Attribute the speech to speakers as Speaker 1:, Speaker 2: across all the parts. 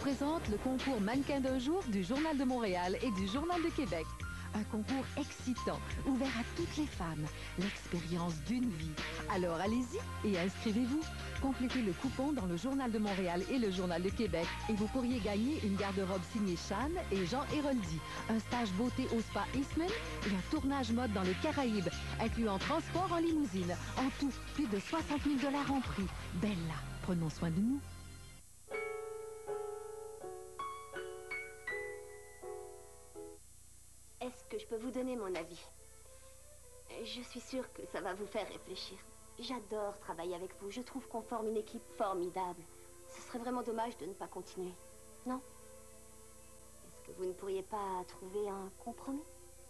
Speaker 1: présente le concours Mannequin d'un jour du Journal de Montréal et du Journal de Québec. Un concours excitant, ouvert à toutes les femmes. L'expérience d'une vie. Alors allez-y et inscrivez-vous. Complétez le coupon dans le Journal de Montréal et le Journal de Québec et vous pourriez gagner une garde-robe signée Chan et Jean Héroldi, un stage beauté au spa Eastman et un tournage mode dans les Caraïbes, incluant transport en limousine. En tout, plus de 60 000 $ en prix. Bella, prenons soin de nous.
Speaker 2: Est-ce que je peux vous donner mon avis? Je suis sûre que ça va vous faire réfléchir. J'adore travailler avec vous. Je trouve qu'on forme une équipe formidable. Ce serait vraiment dommage de ne pas continuer. Non? Est-ce que vous ne pourriez pas trouver un compromis?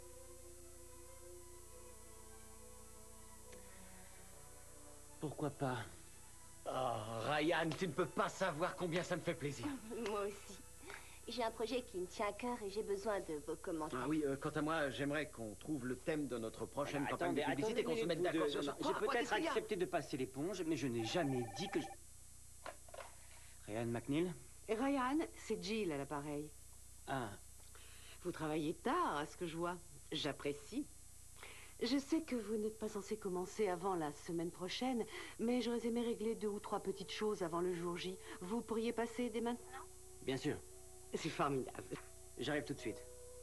Speaker 3: Pourquoi pas? Oh, Ryan, tu ne peux pas savoir combien ça me fait plaisir.
Speaker 2: Moi aussi. J'ai un projet qui me tient à cœur et j'ai besoin de vos commentaires.
Speaker 3: Ah oui, quant à moi, j'aimerais qu'on trouve le thème de notre prochaine campagne de publicité, qu'on se mette d'accord sur ce...
Speaker 4: J'ai peut-être accepté de passer l'éponge, mais je n'ai jamais dit que... Ryan McNeil?
Speaker 5: Et Ryan, c'est Jill à l'appareil.
Speaker 4: Ah.
Speaker 5: Vous travaillez tard, à ce que je vois. J'apprécie. Je sais que vous n'êtes pas censé commencer avant la semaine prochaine, mais j'aurais aimé régler 2 ou 3 petites choses avant le jour J. Vous pourriez passer dès maintenant?
Speaker 4: Bien sûr.
Speaker 5: C'est formidable.
Speaker 4: J'arrive tout de suite.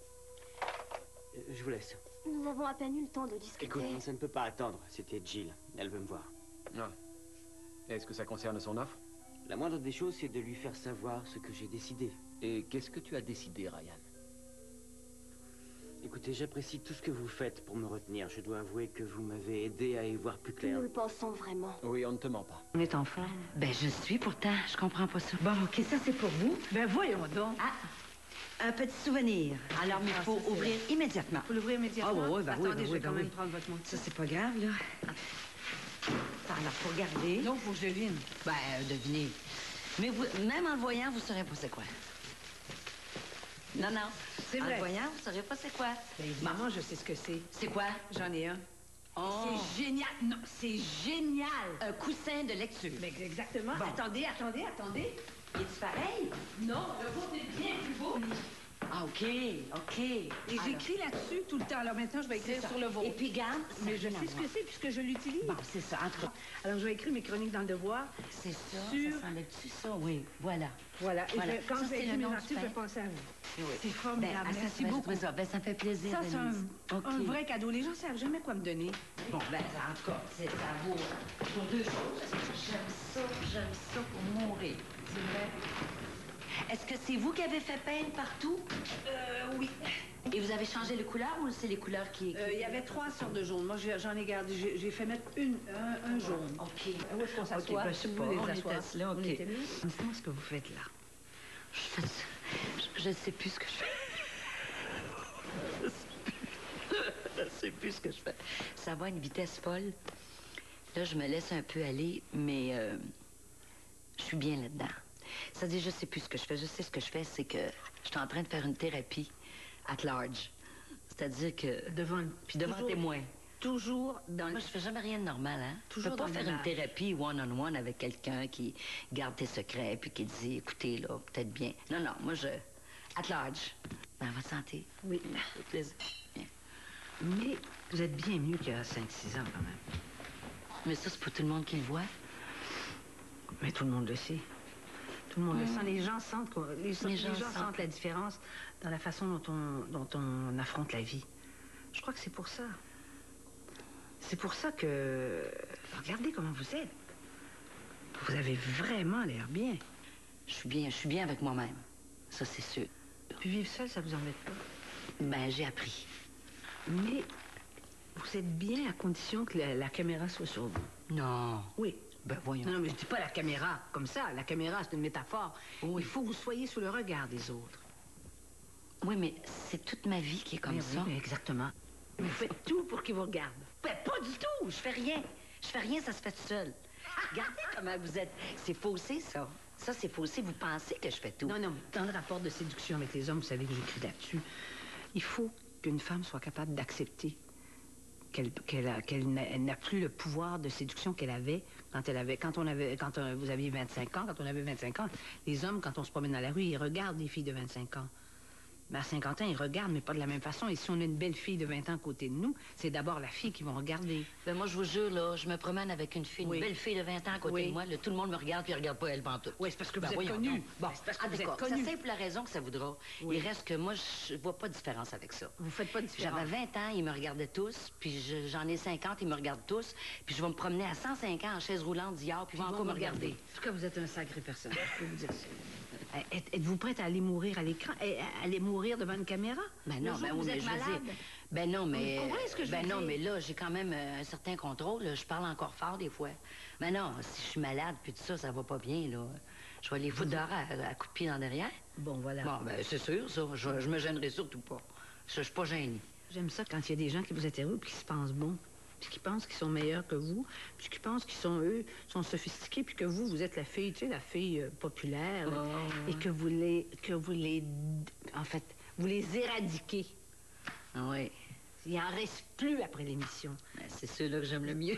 Speaker 4: Je vous laisse.
Speaker 2: Nous avons à peine eu le temps de discuter.
Speaker 4: Écoute, ça ne peut pas attendre. C'était Jill. Elle veut me voir.
Speaker 3: Ah. Est-ce que ça concerne son offre?
Speaker 4: La moindre des choses, c'est de lui faire savoir ce que j'ai décidé.
Speaker 3: Et qu'est-ce que tu as décidé, Ryan?
Speaker 4: Écoutez, j'apprécie tout ce que vous faites pour me retenir. Je dois avouer que vous m'avez aidé à y voir plus clair.
Speaker 2: Nous le pensons vraiment.
Speaker 3: Oui, on ne te ment pas.
Speaker 5: On est en forme.
Speaker 6: Ben, je suis pourtant. Je comprends pas ça.
Speaker 5: Bon, OK, ça c'est pour vous. Ben, voyons donc.
Speaker 6: Ah, un petit souvenir. Alors, il faut ouvrir immédiatement.
Speaker 5: Faut l'ouvrir immédiatement?
Speaker 6: Ah, oui, ben oui,
Speaker 5: Attendez,
Speaker 6: ben
Speaker 5: je vais
Speaker 6: oui,
Speaker 5: quand
Speaker 6: ben
Speaker 5: même
Speaker 6: oui.
Speaker 5: prendre votre montre.
Speaker 6: Ça, c'est pas grave, là. Alors, faut regarder.
Speaker 5: Donc, faut que je devine.
Speaker 6: Ben, devinez. Mais vous, même en le voyant, vous saurez pas c'est quoi. Non, non.
Speaker 5: C'est
Speaker 6: En
Speaker 5: vrai.
Speaker 6: le voyant, vous saurez pas c'est quoi.
Speaker 5: Ben, évidemment, je sais ce que c'est.
Speaker 6: C'est quoi?
Speaker 5: J'en ai un.
Speaker 6: Oh.
Speaker 5: C'est génial. Non, c'est génial.
Speaker 6: Un coussin de lecture.
Speaker 5: Mais exactement.
Speaker 6: Bon.
Speaker 5: Attendez.
Speaker 6: Il est pareil?
Speaker 5: Non, le vôtre est bien plus beau.
Speaker 6: Ah, OK.
Speaker 5: Et j'écris là-dessus tout le temps. Alors maintenant, je vais écrire sur le vôtre.
Speaker 6: Et puis, garde.
Speaker 5: Mais je sais ce que c'est puisque je l'utilise.
Speaker 6: Bon, c'est ça, en tout cas.
Speaker 5: Alors, je vais écrire mes chroniques dans le Devoir.
Speaker 6: C'est ça,
Speaker 5: Sur-
Speaker 6: ça semble-tu ça? Oui, voilà.
Speaker 5: Voilà. Et
Speaker 6: Voilà.
Speaker 5: quand
Speaker 6: Ça,
Speaker 5: je vais
Speaker 6: c'est
Speaker 5: écrire
Speaker 6: le
Speaker 5: mes
Speaker 6: nom du
Speaker 5: articles, je vais
Speaker 6: pain.
Speaker 5: penser à vous.
Speaker 6: Oui.
Speaker 5: C'est formidable.
Speaker 6: Ben,
Speaker 5: Merci beaucoup.
Speaker 6: Ça me fait plaisir,
Speaker 5: Ça, c'est
Speaker 6: Denise.
Speaker 5: un
Speaker 6: OK.
Speaker 5: vrai cadeau. Les gens ne savent jamais quoi me donner.
Speaker 6: Bon, ben, en tout cas, ça vaut pour 2 choses. J'aime ça pour mourir.
Speaker 5: C'est vrai.
Speaker 6: Est-ce que c'est vous qui avez fait peindre partout?
Speaker 5: Oui.
Speaker 6: Et vous avez changé les couleurs ou c'est les couleurs qui...
Speaker 5: Il y avait 3 sortes de jaune. Moi, j'en ai gardé. J'ai fait mettre un jaune.
Speaker 6: OK.
Speaker 5: Où est-ce qu'on s'assoit?
Speaker 6: OK, ben, je sais
Speaker 5: Vous
Speaker 6: pas,
Speaker 5: voulez
Speaker 6: on
Speaker 5: les
Speaker 6: était
Speaker 5: asseoir?
Speaker 6: là, OK.
Speaker 5: On était mis?
Speaker 6: Dites-moi ce que vous faites là. Je ne sais plus ce que je fais. Je ne sais plus ce que je fais. Ça va à une vitesse folle. Là, je me laisse un peu aller, mais je suis bien là-dedans. C'est-à-dire, je sais plus ce que je fais. Je sais ce que je fais, c'est que je suis en train de faire une thérapie at large. C'est-à-dire que...
Speaker 5: Devant
Speaker 6: Devant témoin.
Speaker 5: Toujours dans
Speaker 6: Moi, je fais jamais rien de normal, hein?
Speaker 5: Toujours
Speaker 6: Je peux pas
Speaker 5: dans
Speaker 6: faire une
Speaker 5: l'image.
Speaker 6: thérapie one-on-one avec quelqu'un qui garde tes secrets puis qui dit, écoutez, là, peut-être bien. Non, non, moi, je... At large. Dans votre santé.
Speaker 5: Oui.
Speaker 6: Avec plaisir. Bien.
Speaker 5: Mais vous êtes bien mieux qu'il y a 5-6 ans, quand même.
Speaker 6: Mais ça, c'est pas tout le monde qui le voit.
Speaker 5: Mais tout le monde le sait. Tout le monde le sent. Les gens sentent, les gens
Speaker 6: gens
Speaker 5: sentent la différence dans la façon dont on affronte la vie. Je crois que c'est pour ça. C'est pour ça que... Regardez comment vous êtes. Vous avez vraiment l'air bien.
Speaker 6: Je suis bien avec moi-même. Ça, c'est sûr.
Speaker 5: Puis vivre seul, ça vous embête pas.
Speaker 6: Ben, j'ai appris.
Speaker 5: Mais vous êtes bien à condition que la caméra soit sur vous.
Speaker 6: Non.
Speaker 5: Oui.
Speaker 6: Ben, voyons.
Speaker 5: Non, mais je dis pas la caméra comme ça. La caméra, c'est une métaphore.
Speaker 6: Oui.
Speaker 5: Il faut que vous soyez sous le regard des autres.
Speaker 6: Oui, mais c'est toute ma vie qui est comme
Speaker 5: Mais
Speaker 6: ça.
Speaker 5: oui, mais exactement. Vous faites tout pour qu'ils vous regardent.
Speaker 6: Ben, pas du tout. Je fais rien. Je fais rien, ça se fait tout seul. Regardez comment vous êtes. C'est faussé, ça. Ça, c'est faussé. Vous pensez que je fais tout.
Speaker 5: Non, non, mais dans le rapport de séduction avec les hommes, vous savez que j'écris là-dessus, il faut qu'une femme soit capable d'accepter qu'elle n'a plus le pouvoir de séduction qu'elle avait
Speaker 7: Quand vous aviez 25 ans, quand on avait 25 ans, les hommes, quand on se promène dans la rue, ils regardent des filles de 25 ans. Mais à 50 ans, ils regardent, mais pas de la même façon. Et si on a une belle fille de 20 ans à côté de nous, c'est d'abord la fille qui vont regarder.
Speaker 6: Ben moi, je vous jure, là, je me promène avec une fille,
Speaker 7: Oui.
Speaker 6: une belle fille de 20 ans à côté
Speaker 7: Oui.
Speaker 6: de moi. Là, tout le monde me regarde, puis il regarde pas elle pantoute.
Speaker 7: Oui, c'est parce que
Speaker 6: Ben
Speaker 7: vous êtes
Speaker 6: voyons
Speaker 7: connu.
Speaker 6: donc.
Speaker 7: Bon, c'est parce que vous êtes
Speaker 6: d'accord.
Speaker 7: connu.
Speaker 6: C'est simple la raison que ça voudra.
Speaker 7: Oui.
Speaker 6: Il reste que moi, je vois pas de différence avec ça.
Speaker 7: Vous faites pas de différence.
Speaker 6: J'avais 20 ans, ils me regardaient tous, puis j'en ai 50, ils me regardent tous, puis je vais me promener à 105 ans en chaise roulante d'hier, puis ils vont encore me regarder.
Speaker 7: En tout cas, vous êtes un sacré personnage, je peux vous dire ça. Êtes-vous prête à aller mourir à l'écran? Aller mourir devant une caméra?
Speaker 6: Ben non, ben oui,
Speaker 7: vous
Speaker 6: mais
Speaker 7: êtes
Speaker 6: je veux
Speaker 7: malade.
Speaker 6: dire, ben non, mais...
Speaker 7: Vous comprenez ce que je
Speaker 6: ben
Speaker 7: veux
Speaker 6: non,
Speaker 7: dire?
Speaker 6: mais là, j'ai quand même un certain contrôle, là. Je parle encore fort des fois. Ben non, si je suis malade, puis tout ça, ça va pas bien, là. Je vais les foutre dehors à coups de pied en derrière.
Speaker 7: Bon, voilà.
Speaker 6: Bon, ben c'est sûr, ça. Je me gênerai surtout pas. Je suis pas gênée.
Speaker 7: J'aime ça quand il y a des gens qui vous interrogent puis qui se pensent bons, puis qui pensent qu'ils sont meilleurs que vous, puis qui pensent qu'ils sont, eux, sont sophistiqués, puis que vous êtes la fille, tu sais, la fille populaire, là, et que vous en fait, vous les éradiquez.
Speaker 6: Ah oui.
Speaker 7: Il en reste plus après l'émission.
Speaker 6: Ben, c'est ceux-là que j'aime le mieux.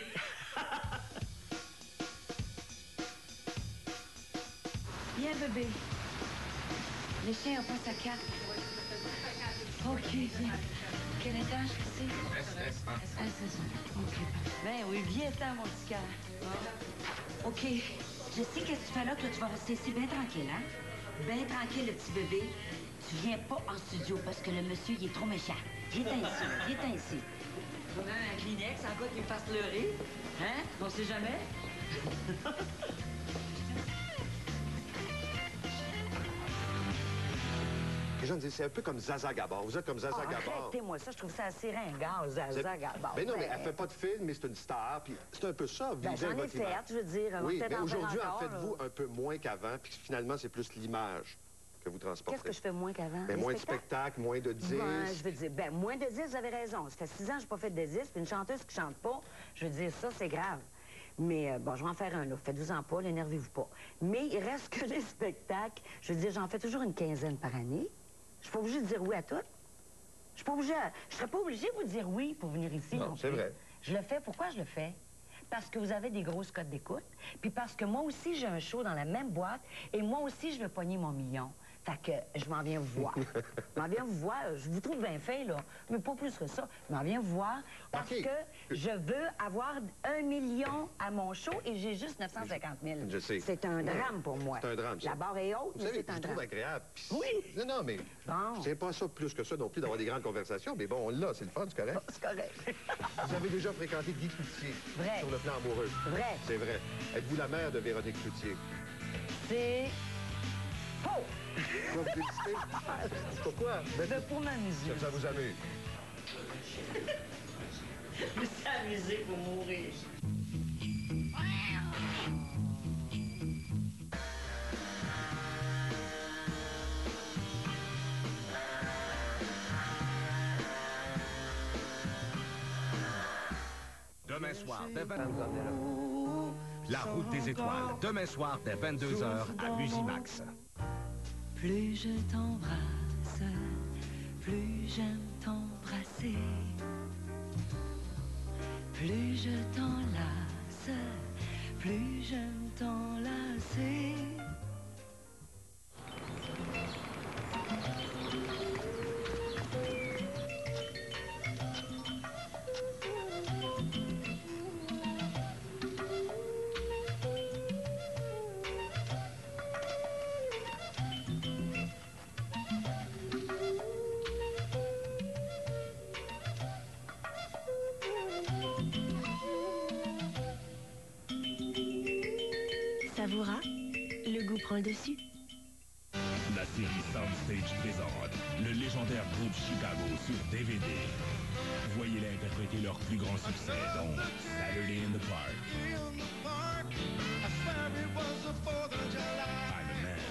Speaker 6: Viens, bébé. Les chiens ont pas sa carte. OK, viens. Quel étage que c'est?
Speaker 3: SS1.
Speaker 6: C'est ça. OK. Ben oui, viens-t'en, mon petit cœur. OK. Je sais qu'est-ce que tu fais là, toi, tu vas rester ici bien tranquille, hein? Bien tranquille, le petit bébé. Tu viens pas en studio parce que le monsieur, il est trop méchant. Viens-t'en ici, viens-t'en ici. Faut même un Kleenex, en cas qu'il me fasse pleurer. Hein? On sait jamais.
Speaker 8: Les gens disent, c'est un peu comme Zaza Gabor. Vous êtes comme Zaza Gabor.
Speaker 6: Arrêtez-moi ça, je trouve ça assez ringard, Zaza Gabor.
Speaker 8: Mais non, mais elle fait pas de film, mais c'est une star. Puis c'est un peu ça,
Speaker 6: Ben,
Speaker 8: vivre
Speaker 6: j'en ai
Speaker 8: votre
Speaker 6: fait,
Speaker 8: image.
Speaker 6: je veux dire.
Speaker 8: Oui,
Speaker 6: peut-être
Speaker 8: mais
Speaker 6: en faire
Speaker 8: aujourd'hui, en
Speaker 6: encore,
Speaker 8: faites-vous
Speaker 6: là.
Speaker 8: un peu moins qu'avant, puis finalement, c'est plus l'image que vous transportez.
Speaker 6: Qu'est-ce que je fais moins qu'avant?
Speaker 8: Mais
Speaker 6: Les
Speaker 8: moins de
Speaker 6: spectacles?
Speaker 8: spectacles, moins de disques.
Speaker 6: Ben, je veux dire, ben, moins de 10, vous avez raison. Ça fait 6 ans que je n'ai pas fait de 10, puis une chanteuse qui chante pas, je veux dire, ça, c'est grave. Mais bon, je vais en faire un, là. Faites-vous-en pas, l'énervez-vous pas. Mais il reste que les spectacles. Je veux dire, j'en fais toujours une quinzaine par année. Je suis pas obligée de dire oui à tout. Je suis pas obligée... Je serais pas obligée de vous dire oui pour venir ici.
Speaker 8: Non, c'est
Speaker 6: plus.
Speaker 8: vrai.
Speaker 6: Je le fais. Pourquoi je le fais? Parce que vous avez des grosses cotes d'écoute, puis parce que moi aussi, j'ai un show dans la même boîte, et moi aussi, je veux pogner mon million. Fait que je m'en viens vous voir. Je m'en viens vous voir. Je vous trouve bien fait, là. Mais pas plus que ça. Je m'en viens vous voir parce
Speaker 8: OK.
Speaker 6: que je veux avoir 1 million à mon show et j'ai juste 950 000.
Speaker 8: Je sais.
Speaker 6: C'est un drame pour moi.
Speaker 8: C'est un drame, ça.
Speaker 6: La barre est haute,
Speaker 8: Vous
Speaker 6: mais
Speaker 8: savez,
Speaker 6: c'est un
Speaker 8: je trouve
Speaker 6: drame.
Speaker 8: agréable. Puis
Speaker 6: Oui.
Speaker 8: Non, non, mais
Speaker 6: Bon.
Speaker 8: c'est pas ça plus que ça non plus d'avoir des grandes conversations. Mais bon, on l'a, c'est le fun, c'est correct.
Speaker 6: C'est correct.
Speaker 8: Vous avez déjà fréquenté Guy Cloutier.
Speaker 6: Vrai.
Speaker 8: Sur le plan amoureux.
Speaker 6: Vrai.
Speaker 8: C'est vrai. Êtes-vous la mère de Véronique Cloutier?
Speaker 6: C'est faux.
Speaker 8: Pourquoi vous hésitez? Pourquoi?
Speaker 6: Mais pour m'amuser.
Speaker 8: Ça vous amuse.
Speaker 6: Je me suis amusée pour mourir.
Speaker 9: Demain soir, dès 20... La route des étoiles. Demain soir, dès 22h, à Musimax.
Speaker 10: Plus je t'embrasse, plus j'aime t'embrasser. Plus je t'enlace, plus j'aime t'enlacer.
Speaker 11: Savoura, le goût prend le dessus.
Speaker 9: La série Soundstage présente le légendaire groupe Chicago sur DVD. Voyez-les interpréter leur plus grand succès, dont Saturday in the Park, I'm a Man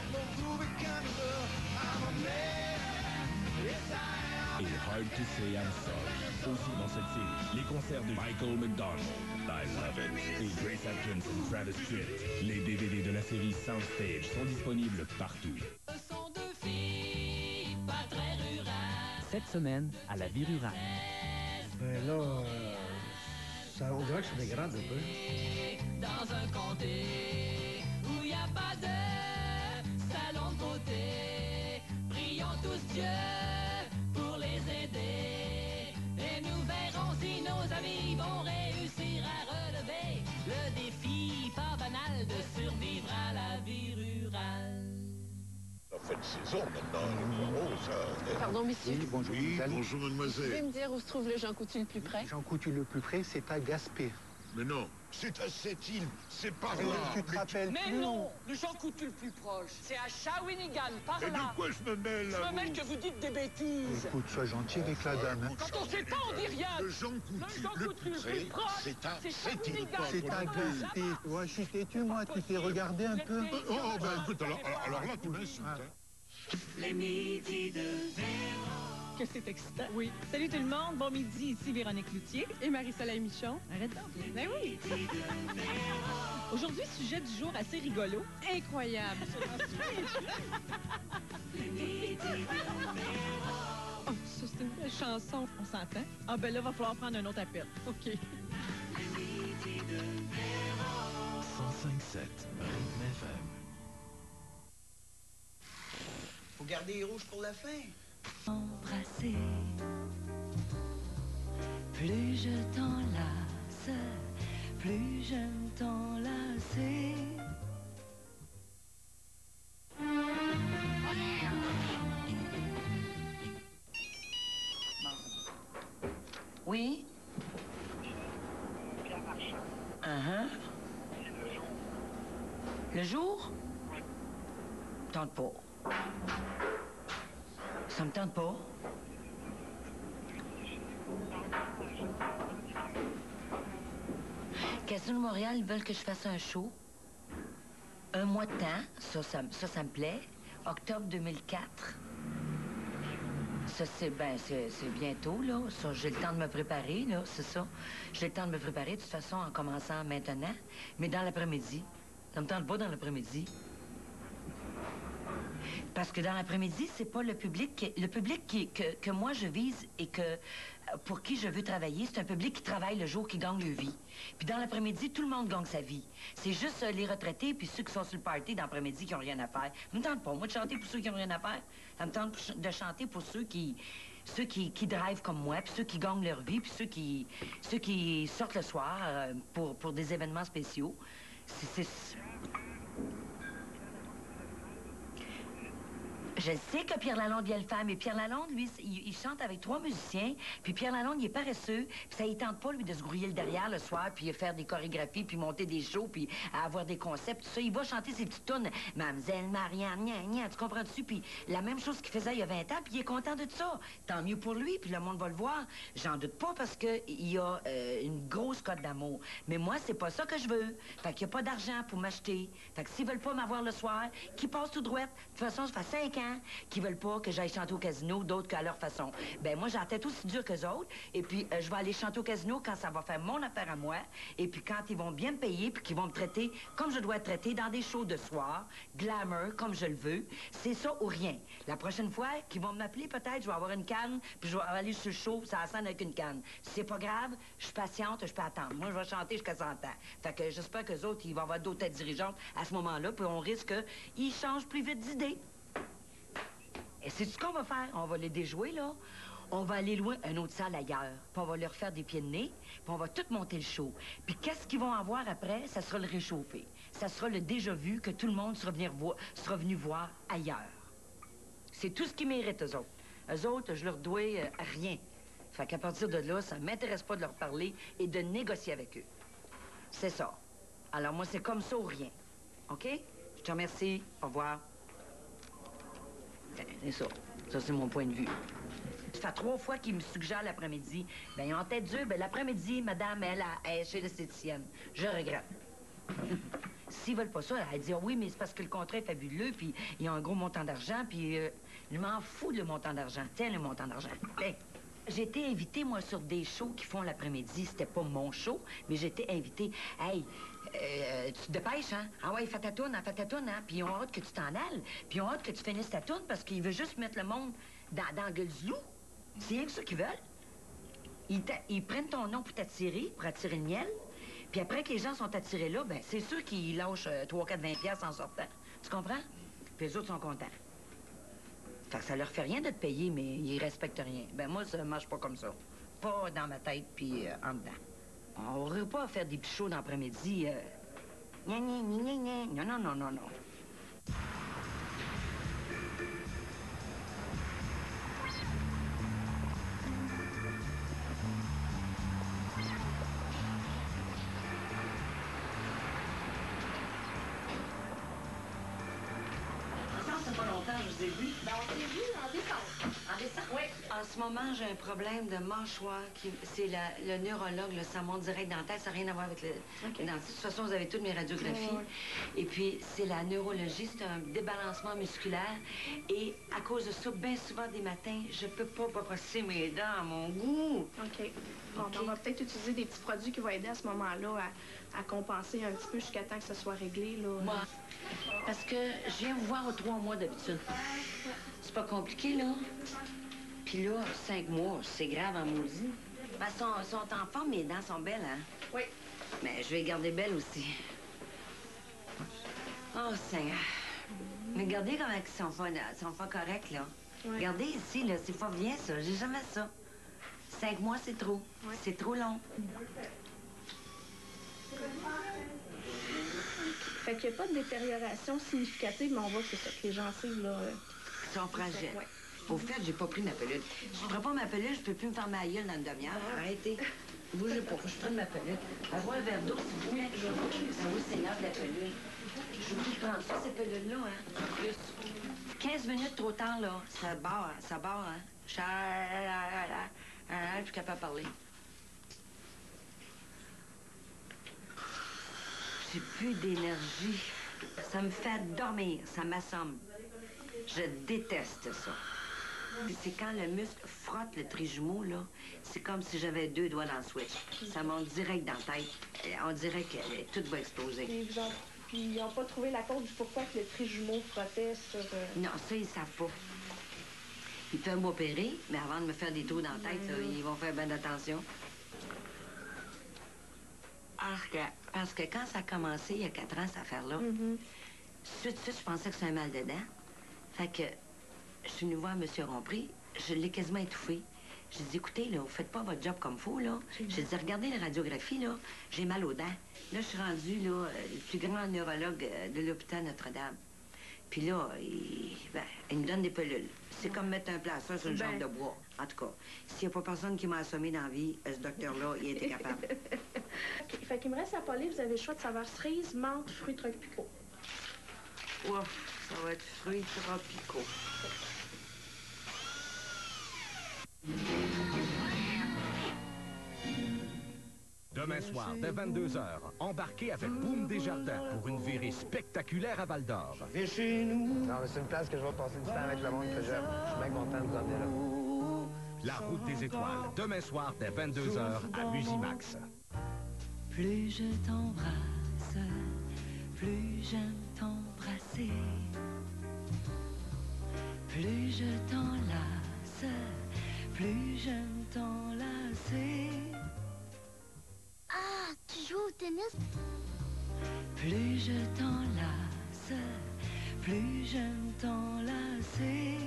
Speaker 9: et Hard to Say I'm Sorry. Aussi dans cette série, les concerts de Michael McDonald, I Love It, et Grace Atkins et Travis Tritt. Les DVD de la série Soundstage sont disponibles partout.
Speaker 12: Cette semaine, à la vie rurale.
Speaker 13: Ben là,
Speaker 12: Ça, on dirait que ça dégrade un peu.
Speaker 10: Dans un comté où il n'y a pas de salon de beauté, prions tous Dieu pour les aider. Et nous verrons si nos amis vont réussir à relever le défi pas banal de survivre à la vie rurale.
Speaker 13: Ça fait une saison maintenant, le rose.
Speaker 14: Pardon, monsieur.
Speaker 15: Oui, bonjour,
Speaker 13: Oui,
Speaker 15: mademoiselle.
Speaker 13: bonjour,
Speaker 14: Vous pouvez
Speaker 13: mademoiselle.
Speaker 14: me dire où se trouve le Jean Coutu le plus près?
Speaker 15: Jean Coutu le plus près, c'est à Gaspé.
Speaker 13: Mais non, c'est à cette île, c'est par là.
Speaker 15: Tu te rappelles
Speaker 16: Mais
Speaker 15: plus?
Speaker 16: non, le Jean Coutu le plus proche, c'est à Shawinigan, par
Speaker 13: Mais
Speaker 16: là.
Speaker 13: de quoi je me mêle, là?
Speaker 16: Je me mêle que vous dites des bêtises.
Speaker 15: Écoute, sois gentil avec la dame. Hein.
Speaker 16: Quand on sait pas, on dit rien.
Speaker 13: Le Jean Coutu le plus près, c'est à cette île.
Speaker 15: C'est à Gaspé. Ouais, je suis têtu, moi. Tu t'es regardé un peu?
Speaker 13: Oh, ben écoute, alors là, tu m'insultes. Hein.
Speaker 10: Les midis de Véro.
Speaker 17: Que c'est excitant. Oui. Salut tout le monde, bon midi, ici Véronique Loutier et Marie-Soleil Michon. Arrête donc. Ben oui. Aujourd'hui, sujet du jour assez rigolo. Incroyable. Oh, ça, c'est une belle chanson, on s'entend. Ah ben là, va falloir prendre un autre appel. OK.
Speaker 9: 105.7 Rythme FM.
Speaker 18: Faut garder les rouges pour la fin.
Speaker 10: Embrasser, plus je t'enlace, plus j'aime t'enlacer.
Speaker 6: Oui? Le jour? Tente pas. Ça me tente pas. Casino de Montréal, ils veulent que je fasse un show. Un mois de temps, ça me plaît. Octobre 2004. Ça, c'est bientôt, là. Ça, j'ai le temps de me préparer, là, c'est ça. J'ai le temps de me préparer, de toute façon, en commençant maintenant. Mais dans l'après-midi. Ça me tente pas dans l'après-midi. Parce que dans l'après-midi, c'est pas le public que moi je vise et pour qui je veux travailler. C'est un public qui travaille le jour, qui gagne leur vie. Puis dans l'après-midi, tout le monde gagne sa vie. C'est juste les retraités puis ceux qui sont sur le party dans l'après-midi qui ont rien à faire. Ça me tente pas, moi, de chanter pour ceux qui ont rien à faire. Ça me tente de chanter pour ceux qui drivent comme moi, puis ceux qui gagnent leur vie, puis ceux qui sortent le soir pour des événements spéciaux. Je sais que Pierre Lalonde, il a le faire, mais Pierre Lalonde, lui, il chante avec 3 musiciens, puis Pierre Lalonde, il est paresseux, puis ça il tente pas, lui, de se grouiller le derrière le soir, puis faire des chorégraphies, puis monter des shows, puis avoir des concepts, tout ça. Il va chanter ses petites tunes, Mademoiselle Marianne, gna, gna, tu comprends-tu? Puis la même chose qu'il faisait il y a 20 ans, puis il est content de ça. Tant mieux pour lui, puis le monde va le voir. J'en doute pas, parce que il y a une grosse cote d'amour. Mais moi, c'est pas ça que je veux. Fait qu'il y a pas d'argent pour m'acheter. Fait que s'ils veulent pas m'avoir le soir, qu'ils passent tout droit. De toute façon, ça fait 5 ans qui veulent pas que j'aille chanter au casino, d'autres qu'à leur façon. Ben moi, j'ai la tête aussi dure qu'eux autres, et puis je vais aller chanter au casino quand ça va faire mon affaire à moi, et puis quand ils vont bien me payer, puis qu'ils vont me traiter comme je dois être traité dans des shows de soir, glamour, comme je le veux, c'est ça ou rien. La prochaine fois qu'ils vont m'appeler, peut-être, je vais avoir une canne, puis je vais aller sur le show, ça la scène avec une canne. Si c'est pas grave, je suis patiente, je peux attendre. Moi, je vais chanter jusqu'à 100 ans. Fait que j'espère qu'eux autres, ils vont avoir d'autres têtes dirigeantes à ce moment-là, puis on risque qu'ils changent plus vite d'idée. Et c'est ce qu'on va faire. On va les déjouer, là. On va aller loin, une autre salle ailleurs. Puis on va leur faire des pieds de nez, puis on va tout monter le show. Puis qu'est-ce qu'ils vont avoir après? Ça sera le réchauffé. Ça sera le déjà-vu que tout le monde sera venu voir ailleurs. C'est tout ce qu'ils méritent, eux autres. Eux autres, je leur dois rien. Fait qu'à partir de là, ça m'intéresse pas de leur parler et de négocier avec eux. C'est ça. Alors moi, c'est comme ça ou rien. OK? Je te remercie. Au revoir. C'est ça. Ça, c'est mon point de vue. Ça fait 3 fois qu'ils me suggèrent l'après-midi. Ben, ils ont en tête Dieu, ben, l'après-midi, madame, elle est chez l'esthéticienne. Je regrette. S'ils veulent pas ça, elle dit « Oui, mais c'est parce que le contrat est fabuleux, puis ils ont un gros montant d'argent, puis je m'en fous le montant d'argent. Tiens, le montant d'argent. Ben, j'ai été invitée, moi, sur des shows qui font l'après-midi. C'était pas mon show, mais j'ai été invitée. Hey, tu te dépêches, hein? Ah ouais, fais ta toune, hein? Puis ils ont hâte que tu t'en ailles. Puis ils ont hâte que tu finisses ta toune parce qu'ils veulent juste mettre le monde dans la gueule du loup. C'est rien que ça qu'ils veulent. Ils prennent ton nom pour t'attirer, pour attirer le miel. Puis après que les gens sont attirés là, ben c'est sûr qu'ils lâchent 3, 4, 20 piastres en sortant. Tu comprends? Puis les autres sont contents. Fait que ça leur fait rien de te payer, mais ils respectent rien. Ben moi, ça marche pas comme ça. Pas dans ma tête, puis en dedans. On aurait pas à faire des petits shows dans l'après-midi. Gna, gna, gna, gna, gna. Non, non, non, non, non. Je vous ai vu.
Speaker 2: Ben, on s'est vu en décembre.
Speaker 6: En décembre? Oui. En ce moment, j'ai un problème de mâchoire. C'est le neurologue, là, ça monte direct dans la tête. Ça n'a rien à voir avec le dentiste. De toute façon, vous avez toutes mes radiographies. Et puis, c'est la neurologie. C'est un débalancement musculaire. Et à cause de ça, bien souvent des matins, je peux pas brosser mes dents à mon goût.
Speaker 14: OK. Bon, ben, on va peut-être utiliser des petits produits qui vont aider à ce moment-là à compenser un petit peu jusqu'à temps que ça soit réglé, là.
Speaker 6: Moi, parce que je viens vous voir aux 3 mois d'habitude. C'est pas compliqué, là. Puis là, 5 mois, c'est grave en maudit. Ben, sont en forme, mes dents sont belles, hein?
Speaker 14: Oui.
Speaker 6: Mais je vais les garder belles aussi. Oh, Seigneur. Mais regardez comment ils sont pas corrects, là.
Speaker 14: Ouais.
Speaker 6: Regardez ici, là, c'est pas bien, ça. J'ai jamais ça. 5 mois, c'est trop.
Speaker 14: Ouais.
Speaker 6: C'est trop long.
Speaker 14: Fait qu'il n'y a pas de détérioration significative, mais on voit que c'est ça, que les gencives, là...
Speaker 6: sont fragiles.
Speaker 14: Ouais.
Speaker 6: Au fait, j'ai pas pris ma pelule. Si je prends pas ma pelule, je peux plus me faire ma gueule dans une demi-heure. Arrêtez. Bougez pas, je prends ma pelule. Avoir un verre d'eau, s'il vous plaît. Ah oui, c'est l'heure de la pelule. Je vous dis prendre ça, ces pelules-là, hein, en plus. 15 minutes trop tard, là, ça barre, hein. Je suis capable de parler. J'ai plus d'énergie. Ça me fait dormir, ça m'assomme. Je déteste ça. C'est quand le muscle frotte le trijumeau, là, c'est comme si j'avais 2 doigts dans le switch. Ça monte direct dans la tête. On dirait que tout va exploser.
Speaker 14: Puis ils n'ont pas trouvé la cause du pourquoi que le trijumeau frottait sur...
Speaker 6: Non, ça, ils savent pas. Ils peuvent m'opérer, mais avant de me faire des trous dans la tête, là, ils vont faire bien attention. Parce que quand ça a commencé, il y a 4 ans, cette affaire-là, tout de suite, je pensais que c'était un mal de dents. Fait que je suis venue voir M. Rompré, je l'ai quasiment étouffé. J'ai dit, écoutez, là, vous faites pas votre job comme faut, là. J'ai dit, regardez les radiographies, là, j'ai mal aux dents. Là, je suis rendue, là, le plus grand neurologue de l'hôpital Notre-Dame. Puis là, il me donne des pelules. C'est comme mettre un plaster sur une jambe de bois. En tout cas, s'il n'y a pas personne qui m'a assommé dans la vie, ce docteur-là, il était capable.
Speaker 14: OK. Fait qu'il me reste à parler, vous avez le choix de saveur cerise, menthe, fruits tropicaux.
Speaker 6: Ouf, ça va être fruits tropicaux.
Speaker 12: Demain soir, dès 22h, embarquez avec Boom Desjardins pour une virée spectaculaire à Val-d'Or.
Speaker 15: Viens chez nous. Non, mais c'est une place que je vais passer du temps avec le monde que j'aime. Je suis bien content de vous emmener là.
Speaker 12: La route des étoiles, demain soir, dès 22h, à Musimax.
Speaker 10: Plus je t'embrasse, plus j'aime t'embrasser. Plus je t'enlace, plus j'aime t'enlacer.
Speaker 2: Ah, tu joues au tennis?
Speaker 10: Plus je t'enlace, plus j'aime t'enlacer.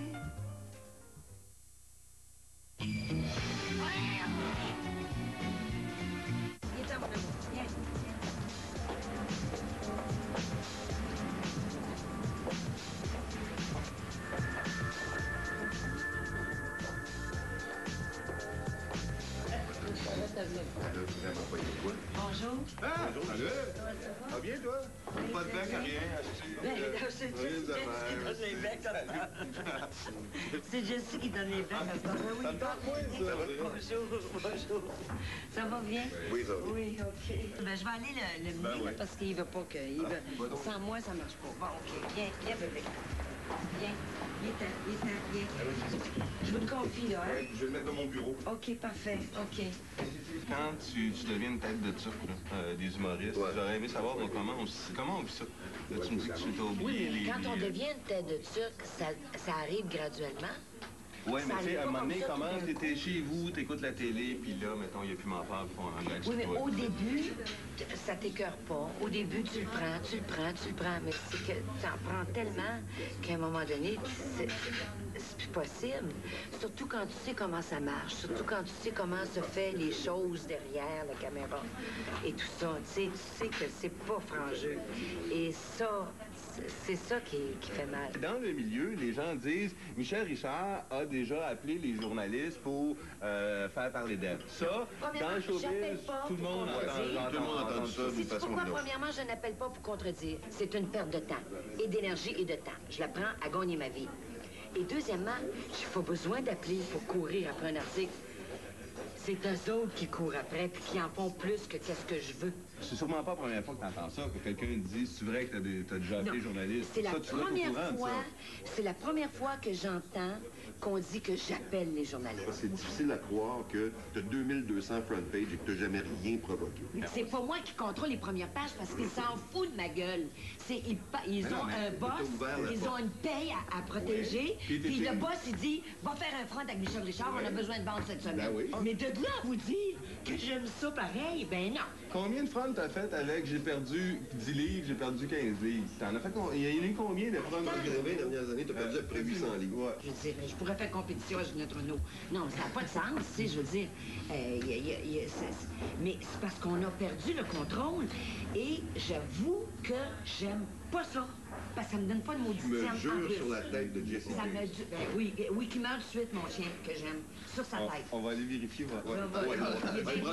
Speaker 6: Bonjour.
Speaker 8: Ah, bonjour, salut. Ça va bien, toi? Pas de bec, rien.
Speaker 6: C'est Jessie qui donne les becs comme ça. C'est Jessie qui donne les becs comme ça. Oui,
Speaker 8: ça me parle moins, ça.
Speaker 6: Bonjour, bonjour. Ça va bien?
Speaker 8: Oui, ça va.
Speaker 6: Oui, OK. Ben, je vais aller le mener, là, parce qu'il veut pas que... Sans moi, ça marche pas. Bon, OK. Viens, bébé. Viens. Viens. Je vous le confie, là, hein?
Speaker 8: Je vais le mettre dans mon bureau.
Speaker 6: OK, parfait. OK.
Speaker 19: Quand tu deviens une tête de turc, là, des humoristes, j'aurais aimé savoir moi, comment on vit ça. Là, tu me dis que tu t'as oublié
Speaker 6: Quand on devient une tête de turc, ça arrive graduellement.
Speaker 19: Ouais, mais
Speaker 6: Ça
Speaker 19: tu sais,
Speaker 6: allait
Speaker 19: à un
Speaker 6: pas
Speaker 19: moment donné,
Speaker 6: comme ça,
Speaker 19: comment
Speaker 6: tout d'un
Speaker 19: t'étais chez vous, t'écoutes la télé, puis là, mettons, il n'y a plus m'en faire, puis on engage
Speaker 6: Oui, mais
Speaker 19: sur toi.
Speaker 6: au début, ça t'écœure pas. Au début, tu le prends. Mais c'est que t'en prends tellement qu'à un moment donné, c'est plus possible. Surtout quand tu sais comment ça marche. Surtout quand tu sais comment se fait les choses derrière la caméra. Et tout ça, tu sais que c'est pas frangeux. Et ça, c'est ça qui fait mal.
Speaker 19: Dans le milieu, les gens disent Michel Richard a déjà appelé les journalistes pour faire parler d'elle. Ça, dans le showbiz, tout le monde entend ça d'une façon ou
Speaker 6: Pourquoi,
Speaker 19: d'une autre.
Speaker 6: premièrement, je n'appelle pas pour contredire? C'est une perte de temps, et d'énergie et de temps. Je la prends à gagner ma vie. Et deuxièmement, j'ai pas besoin d'appeler pour courir après un article. C'est eux autres qui courent après, puis qui en font plus que qu'est-ce que je veux.
Speaker 19: C'est sûrement pas la première fois que t'entends ça, que quelqu'un te dit, c'est vrai que t'as déjà appelé journaliste.
Speaker 6: C'est la
Speaker 19: Ça, tu dois être au
Speaker 6: première
Speaker 19: courant de
Speaker 6: fois,
Speaker 19: ça.
Speaker 6: c'est la première fois que j'entends qu'on dit que j'appelle les journalistes.
Speaker 8: C'est difficile à croire que tu as 2200 front page et que tu n'as jamais rien provoqué.
Speaker 6: C'est pas moi qui contrôle les premières pages parce qu'ils s'en foutent de ma gueule. Ils ont un boss, ils ont une paye à protéger, puis le boss, il dit, va faire un front avec Michel Richard, on a besoin de vendre cette semaine. Mais de là à vous dire que j'aime ça pareil, ben non.
Speaker 19: Combien de fronts t'as fait avec j'ai perdu 10 livres, j'ai perdu 15 livres? T'en as fait il y en a eu combien de fronts?
Speaker 8: Dans les 20 dernières années, tu as perdu à peu près 800 livres.
Speaker 6: Je veux dire, je pourrais faire compétition à Ginette Renault. Non, ça n'a pas de sens, tu sais, je veux dire. Mais c'est parce qu'on a perdu le contrôle et j'avoue que j'aime pas ça. Parce que ça me donne pas de maudit
Speaker 8: Tu me
Speaker 6: terme en
Speaker 8: jures
Speaker 6: plus.
Speaker 8: sur la tête de Jesse
Speaker 6: Ça me
Speaker 8: James.
Speaker 6: oui, qui meurt tout de suite, mon chien, que j'aime. Sur sa tête.
Speaker 19: On va aller vérifier.
Speaker 6: On va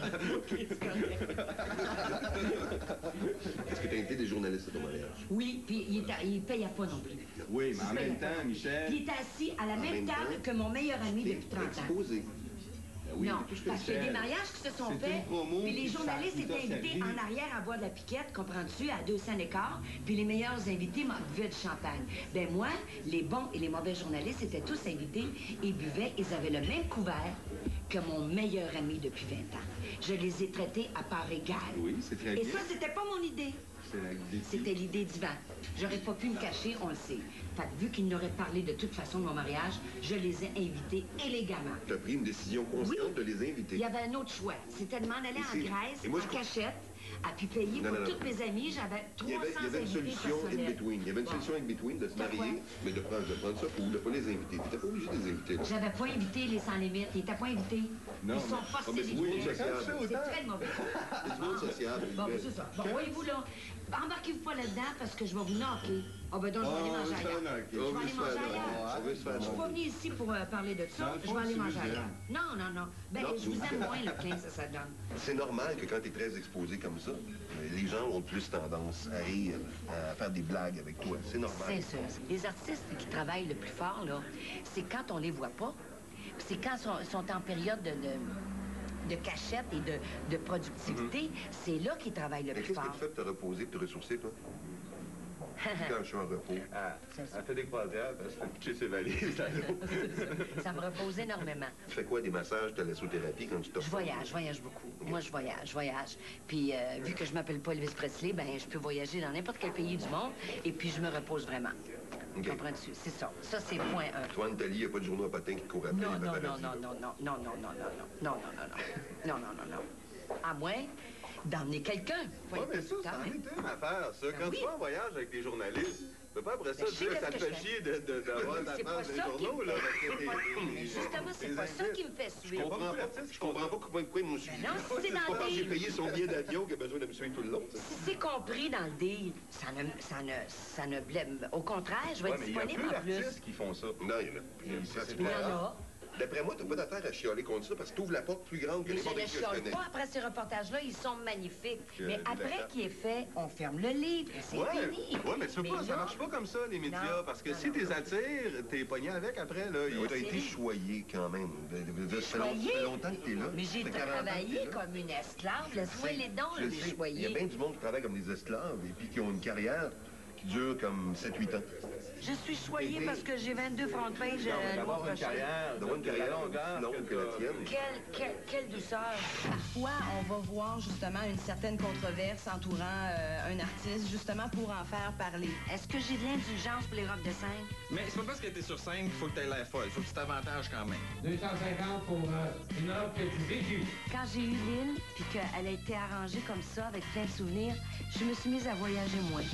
Speaker 8: Est-ce que tu as invité des journalistes à ton mariage?
Speaker 6: Oui, puis il payait pas non plus.
Speaker 19: Oui, mais en même temps, Michel...
Speaker 6: Puis il était assis à la même table que mon meilleur ami depuis 30 ans.
Speaker 8: Exposé.
Speaker 19: Oui,
Speaker 6: non,
Speaker 19: tout ce que
Speaker 6: parce qu'il y a
Speaker 19: c'est-
Speaker 6: des mariages qui se sont
Speaker 19: c'est
Speaker 6: faits,
Speaker 19: une promo
Speaker 6: puis les
Speaker 19: qui
Speaker 6: journalistes
Speaker 19: t'a
Speaker 6: étaient invités
Speaker 19: servi.
Speaker 6: en arrière à boire de la piquette, comprends-tu, à 200 l'écart, puis les meilleurs invités buvaient du champagne. Ben moi, les bons et les mauvais journalistes étaient tous invités et buvaient, ils avaient le même couvert que mon meilleur ami depuis 20 ans. Je les ai traités à part égale.
Speaker 19: Oui, c'est très
Speaker 6: Et
Speaker 19: bien.
Speaker 6: ça, c'était pas mon idée. C'était l'idée d'Ivan. J'aurais pas pu me cacher, on le sait. Fait que vu qu'ils n'auraient parlé de toute façon de mon mariage, je les ai invités élégamment.
Speaker 8: Tu as pris une décision consciente de les inviter.
Speaker 6: Il y avait un autre choix. C'était de m'en aller en Grèce,
Speaker 8: et moi,
Speaker 6: en cachette, à puis payer
Speaker 8: Non,
Speaker 6: pour
Speaker 8: non, non.
Speaker 6: toutes mes amies. J'avais
Speaker 8: Il y
Speaker 6: 300
Speaker 8: avait une
Speaker 6: invités
Speaker 8: solution in
Speaker 6: personnels.
Speaker 8: between. Il y avait une solution in between de se marier, mais de prendre ça pour ne pas les inviter. Tu n'étais pas obligé de les inviter. là.
Speaker 6: J'avais pas invité les sans limites. Ils n'étaient pas invités.
Speaker 8: Non,
Speaker 6: Ils sont
Speaker 8: mais-
Speaker 6: pas
Speaker 8: Ah, mais c'est du monde sociable.
Speaker 6: C'est très mauvais.
Speaker 8: C'est du monde sociable.
Speaker 6: Bon, ben, c'est ça. Bon, voyez-vous là. Embarquez-vous pas là-dedans parce que je vais vous knocker. Ah ben donc, je vais aller manger ailleurs. Je vais aller manger ailleurs.
Speaker 8: On veut se faire
Speaker 6: Je suis pas venue ici pour parler de ça. Je vais aller manger ailleurs. Non, non, non. Ben,
Speaker 8: Non,
Speaker 6: je vous
Speaker 8: vous-
Speaker 6: aime moins, le 15, ça donne.
Speaker 8: C'est normal que quand tu es très exposé comme ça, les gens ont plus tendance à rire, à faire des blagues avec toi. C'est normal.
Speaker 6: C'est sûr. Les artistes qui travaillent le plus fort, là, c'est quand on les voit pas. Puis c'est quand ils sont en période de cachette et de productivité. C'est là qu'ils travaillent le
Speaker 8: Mais
Speaker 6: plus
Speaker 8: qu'est-ce que
Speaker 6: fort.
Speaker 8: tu fais pour te reposer, pour te ressourcer, toi? Quand je suis en repos.
Speaker 19: Elle fait des croisières, elle se fait pitcher ses valises à l'eau.
Speaker 6: Ça me repose énormément.
Speaker 8: Tu fais quoi, des massages, de la thalassothérapeute quand tu te
Speaker 6: Je voyage beaucoup. Moi, je voyage. Puis, vu que je m'appelle pas Elvis Presley, ben, je peux voyager dans n'importe quel pays du monde et puis je me repose vraiment. Comprends-tu? C'est ça. Ça, c'est point 1.
Speaker 8: Toi, en Italie, il n'y a pas de journaux à patins qui te courent après.
Speaker 6: Non,
Speaker 8: les
Speaker 6: non,
Speaker 8: paparazzi.
Speaker 6: non. Non. À moins d'emmener quelqu'un.
Speaker 19: Ouais, mais ça, c'est en été une affaire, ça. Quand tu vas en voyage avec des journalistes, tu peux pas après ça
Speaker 6: Mais je sais
Speaker 19: dire que ça te
Speaker 6: qu'est-ce que
Speaker 19: fait
Speaker 6: je
Speaker 19: chier d'avoir ta
Speaker 6: C'est pas
Speaker 19: page des
Speaker 6: ça qui
Speaker 19: journaux,
Speaker 6: me
Speaker 19: là.
Speaker 6: fait-
Speaker 19: parce que
Speaker 6: Mais justement, c'est pas ça qui me fait
Speaker 8: Je
Speaker 6: suivre.
Speaker 8: comprends pas pourquoi ils m'ont suivi.
Speaker 6: non, si c'est dans
Speaker 8: pas
Speaker 6: le
Speaker 8: parce que j'ai
Speaker 6: deal.
Speaker 8: payé son billet d'avion qu'il a besoin de me suivre tout le long. ça.
Speaker 6: Si c'est compris dans le deal, ça ne blême. Au contraire, je vais
Speaker 8: Ouais,
Speaker 6: être
Speaker 8: mais il y a
Speaker 6: disponible
Speaker 8: plus
Speaker 6: en plus.
Speaker 8: d'artistes qui font ça. Non, il y en a.
Speaker 6: Il y en a.
Speaker 8: D'après moi, t'as pas d'affaire à chialer contre ça parce que t'ouvres la porte plus grande que
Speaker 6: Mais
Speaker 8: les
Speaker 6: je ne
Speaker 8: que je
Speaker 6: chiale
Speaker 8: connais.
Speaker 6: pas après ces reportages-là, ils sont magnifiques.
Speaker 19: Que
Speaker 6: Mais
Speaker 19: des
Speaker 6: après
Speaker 19: affaires.
Speaker 6: qu'il est fait, on ferme le livre et c'est fini.
Speaker 19: Ouais, mais tu peux pas, ça
Speaker 6: là-
Speaker 19: marche pas comme ça, les médias.
Speaker 6: Non,
Speaker 19: Parce que si t'es attires, t'es pogné avec après, là.
Speaker 8: Il a été choyé quand même. Ça fait
Speaker 6: Choyé?
Speaker 8: longtemps que t'es là.
Speaker 6: Mais j'ai
Speaker 8: Ça fait 40 ans que
Speaker 6: travaillé
Speaker 8: t'es là.
Speaker 6: comme une esclave. Laisse-moi les dons,
Speaker 8: Je
Speaker 6: les
Speaker 8: sais, il y a
Speaker 6: choyer.
Speaker 8: bien du monde qui travaille comme des esclaves et puis qui ont une carrière qui dure comme 7-8 ans.
Speaker 6: Je suis choyée parce que j'ai 22 francs de page le mois prochain.
Speaker 8: D'avoir une carrière longue que la tienne.
Speaker 6: Quelle douceur.
Speaker 20: Parfois, on va voir justement une certaine controverse entourant un artiste, justement pour en faire parler.
Speaker 6: Est-ce que j'ai de l'indulgence pour les robes de scène?
Speaker 21: Mais c'est pas parce que t'es sur scène qu'il faut que t'aies l'air folle. Faut que tu t'avantages quand même.
Speaker 3: 250 pour une robe que tu vécu.
Speaker 6: Quand j'ai eu Lynn, puis qu'elle a été arrangée comme ça, avec plein de souvenirs, je me suis mise à voyager moins.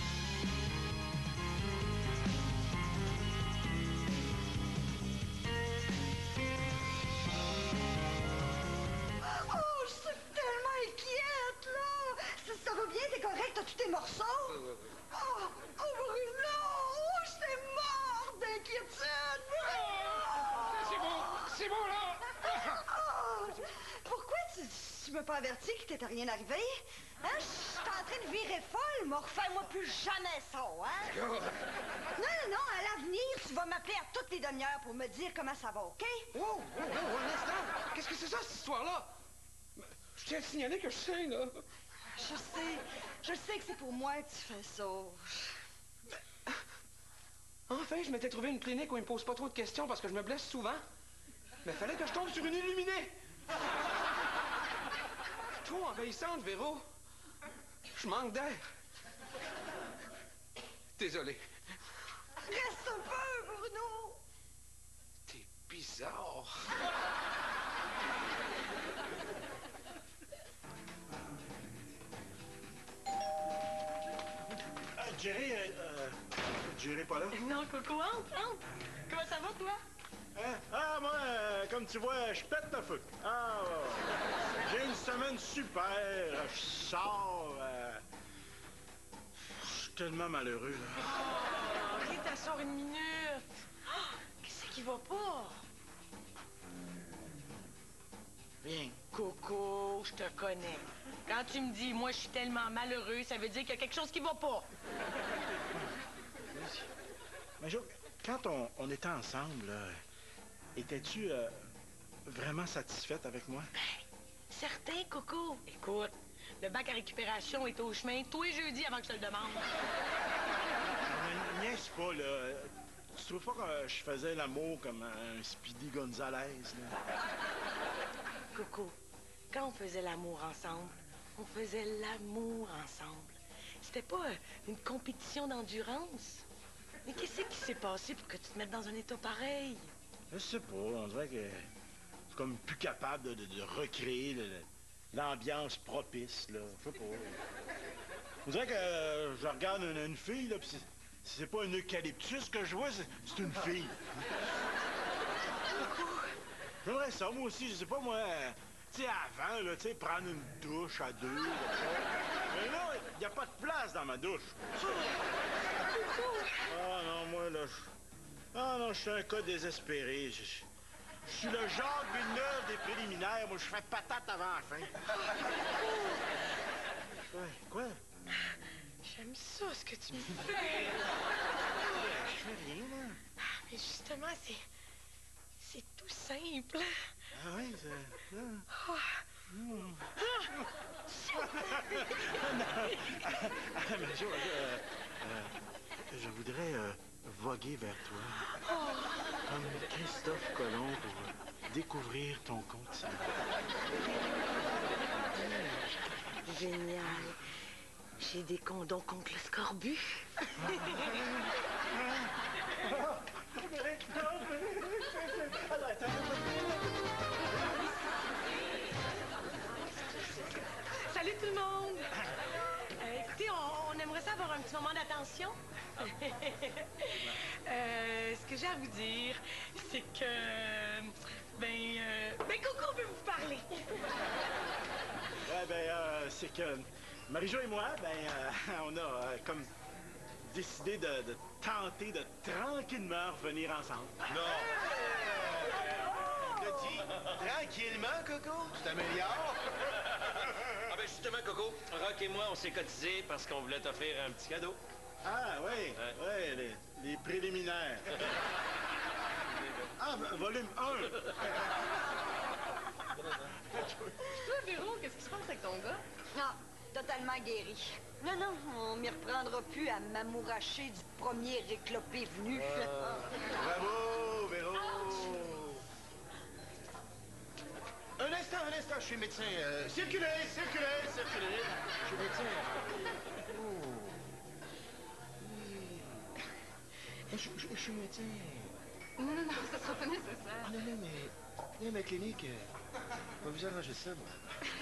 Speaker 22: Ça va bien, t'es correct? T'as tous tes morceaux?
Speaker 21: Oui.
Speaker 22: Oh, Bruno! Oh, j'étais morte d'inquiétude!
Speaker 21: C'est bon, là!
Speaker 22: Oh, pourquoi tu m'as pas averti qu'il t'était rien arrivé? Hein? Je suis en train de virer folle, mais refais-moi plus jamais ça, hein? Non, à l'avenir, tu vas m'appeler à toutes les demi-heures pour me dire comment ça va, OK?
Speaker 21: Oh, un instant! Qu'est-ce que c'est ça, cette histoire-là? Je tiens à te signaler que je sais, là.
Speaker 22: Je sais que c'est pour moi que tu fais ça.
Speaker 21: Enfin, je m'étais trouvé une clinique où ils me posent pas trop de questions parce que je me blesse souvent. Mais fallait que je tombe sur une illuminée. Trop envahissante, Véro. Je manque d'air. Désolé.
Speaker 22: Reste un peu, Bruno.
Speaker 21: T'es bizarre.
Speaker 23: Jerry pas là?
Speaker 17: Non, Coco, entre. Comment ça va, toi?
Speaker 23: Hein? Ah, moi, comme tu vois, je pète le feu. Ah, j'ai une semaine super. Je sors. Je suis tellement malheureux, là.
Speaker 17: Oh, Rita, sors une minute. Oh, qu'est-ce qui va pas?
Speaker 23: Rien.
Speaker 17: Coco, je te connais. Quand tu me dis, moi, je suis tellement malheureux, ça veut dire qu'il y a quelque chose qui va pas.
Speaker 23: Mais Jo, quand on était ensemble, là, étais-tu vraiment satisfaite avec moi?
Speaker 17: Ben, certain, Coco. Écoute, le bac à récupération est au chemin tous les jeudis avant que je te le demande.
Speaker 23: Mais niaise pas, là. Tu trouves pas que je faisais l'amour comme un Speedy Gonzalez, là?
Speaker 17: Coco, quand on faisait l'amour ensemble, on faisait l'amour ensemble. C'était pas une compétition d'endurance. Mais qu'est-ce qui s'est passé pour que tu te mettes dans un état pareil?
Speaker 23: Je sais pas, on dirait que je suis comme plus capable de recréer l'ambiance propice, là. Je sais pas. On dirait que je regarde une fille, là, pis c'est pas un eucalyptus que je vois, c'est une fille. J'aimerais ça, moi aussi, je sais pas, moi, tu sais, avant, là, tu sais, prendre une douche à deux, mais là, il n'y a pas de place dans ma douche. Ah non, moi, là, je suis un cas désespéré. Je suis le Jacques Villeneuve des préliminaires. Moi, je fais patate avant la fin. Quoi?
Speaker 17: J'aime ça, ce que tu me fais.
Speaker 23: Je fais rien, là.
Speaker 17: Mais justement, c'est tout simple.
Speaker 23: Ah oui, c'est... Mais Jo, je voudrais voguer vers toi, comme Christophe Colomb pour découvrir ton continent.
Speaker 17: Génial. J'ai des condoms contre le scorbut. Salut tout le monde! Écoutez, on aimerait ça avoir un petit moment d'attention. Ce que j'ai à vous dire, c'est que... Coco veut vous parler.
Speaker 23: Ouais, c'est que Marie-Jo et moi, on a comme décidé de tenter de tranquillement revenir ensemble.
Speaker 8: Non! T'as dit tranquillement, Coco? Tu t'améliores?
Speaker 4: Ah ben justement, Coco, Rock et moi, on s'est cotisés parce qu'on voulait t'offrir un petit cadeau.
Speaker 23: Ah, oui, ouais, les préliminaires. Ah, volume 1.
Speaker 17: Toi, Véro, qu'est-ce qui se passe avec ton gars?
Speaker 22: Non, totalement guéri. Non, non, on m'y reprendra plus à m'amouracher du premier éclopé venu.
Speaker 13: Bravo, Véro! Un instant, je suis médecin. Circulez! Je suis médecin. Oh. Je suis médecin.
Speaker 14: Non, ça sera pas nécessaire.
Speaker 13: Ah, non, mais... Viens à ma clinique. On va vous arranger ça, moi.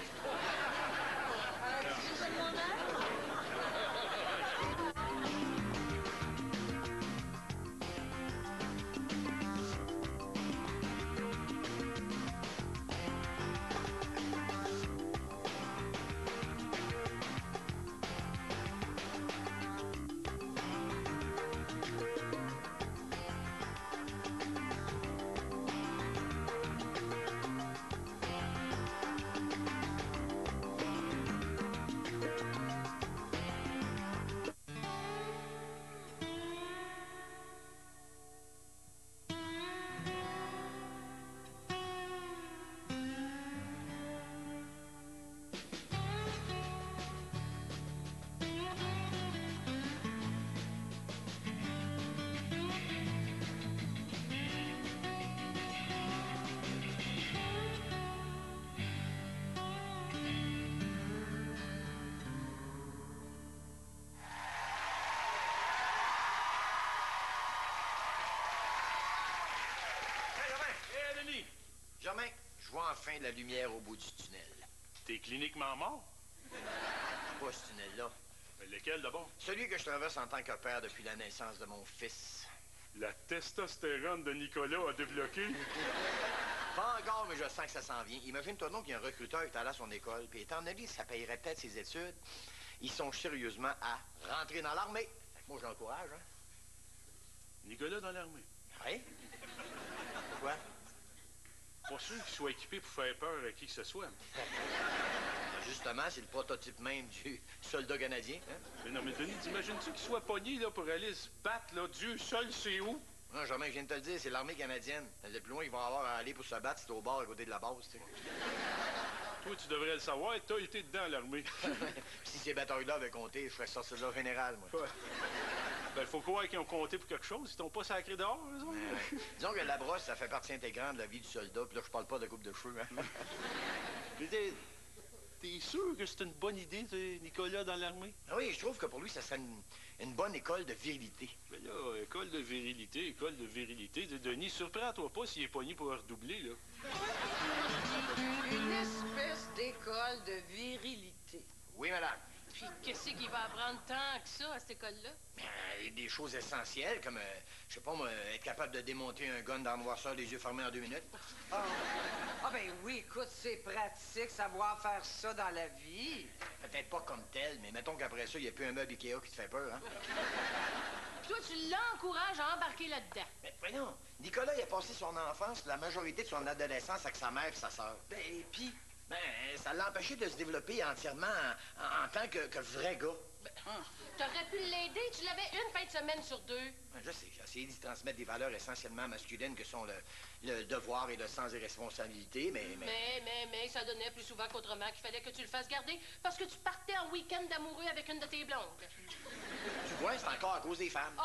Speaker 1: Germain, je vois enfin de la lumière au bout du tunnel.
Speaker 23: T'es cliniquement mort?
Speaker 1: Pas ce tunnel-là.
Speaker 23: Mais lequel d'abord?
Speaker 1: Celui que je traverse en tant que père depuis la naissance de mon fils.
Speaker 23: La testostérone de Nicolas a débloqué?
Speaker 1: Pas encore, mais je sens que ça s'en vient. Imagine-toi donc qu'il y a un recruteur qui est allé à son école, puis étant donné que ça payerait peut-être ses études, ils songe sérieusement à rentrer dans l'armée. Moi, j'encourage, hein?
Speaker 23: Nicolas dans l'armée?
Speaker 1: Oui. Pourquoi?
Speaker 23: Pas sûr qu'il soit équipé pour faire peur à qui que ce soit.
Speaker 1: Justement, c'est le prototype même du soldat canadien. Hein?
Speaker 23: Mais non, mais Denis, t'imagines-tu qu'il soit pogné là, pour aller se battre, là? Dieu seul sait où?
Speaker 1: Non, Germain, je viens de te le dire, c'est l'armée canadienne. Le plus loin qu'ils vont avoir à aller pour se battre, c'est au bord à côté de la base, tu sais.
Speaker 23: Toi, tu devrais le savoir, t'as été dedans l'armée.
Speaker 1: Si ces batailles-là avaient compté, je ferais sortir de là général, moi.
Speaker 23: Ouais. Ben, faut croire qu'ils ont compté pour quelque chose. Ils t'ont pas sacré dehors, eux autres.
Speaker 1: Disons que la brosse, ça fait partie intégrante de la vie du soldat. Puis là, je parle pas de coupe de cheveux, hein.
Speaker 23: Mais t'es sûr que c'est une bonne idée, Nicolas, dans l'armée?
Speaker 1: Ah oui, je trouve que pour lui, ça serait une bonne école de virilité.
Speaker 23: Mais là, école de virilité. Denis, surprends-toi pas s'il est pogné pour redoubler, là.
Speaker 17: Une espèce d'école de virilité.
Speaker 1: Oui, madame.
Speaker 5: Puis qu'est-ce qu'il va apprendre tant que ça à cette école-là?
Speaker 1: Des choses essentielles, comme, je sais pas, moi, être capable de démonter un gun dans le noirceur les yeux fermés en 2 minutes.
Speaker 17: Ah ben oui, écoute, c'est pratique, savoir faire ça dans la vie.
Speaker 1: Peut-être pas comme tel, mais mettons qu'après ça, il n'y a plus un meuble Ikea qui te fait peur, hein?
Speaker 5: Puis toi, tu l'encourages à embarquer là-dedans.
Speaker 1: Mais voyons, Nicolas, il a passé son enfance, la majorité de son adolescence avec sa mère et sa sœur.
Speaker 17: Ben, puis?
Speaker 1: Ben, ça l'a empêché de se développer entièrement en tant que vrai gars.
Speaker 5: T'aurais pu l'aider, tu l'avais une fin de semaine sur 2.
Speaker 1: Je sais, j'ai essayé d'y transmettre des valeurs essentiellement masculines que sont le devoir et le sens des responsabilités, mais...
Speaker 5: Mais ça donnait plus souvent qu'autrement qu'il fallait que tu le fasses garder parce que tu partais en week-end d'amoureux avec une de tes blondes.
Speaker 1: Tu vois, c'est encore à cause des femmes.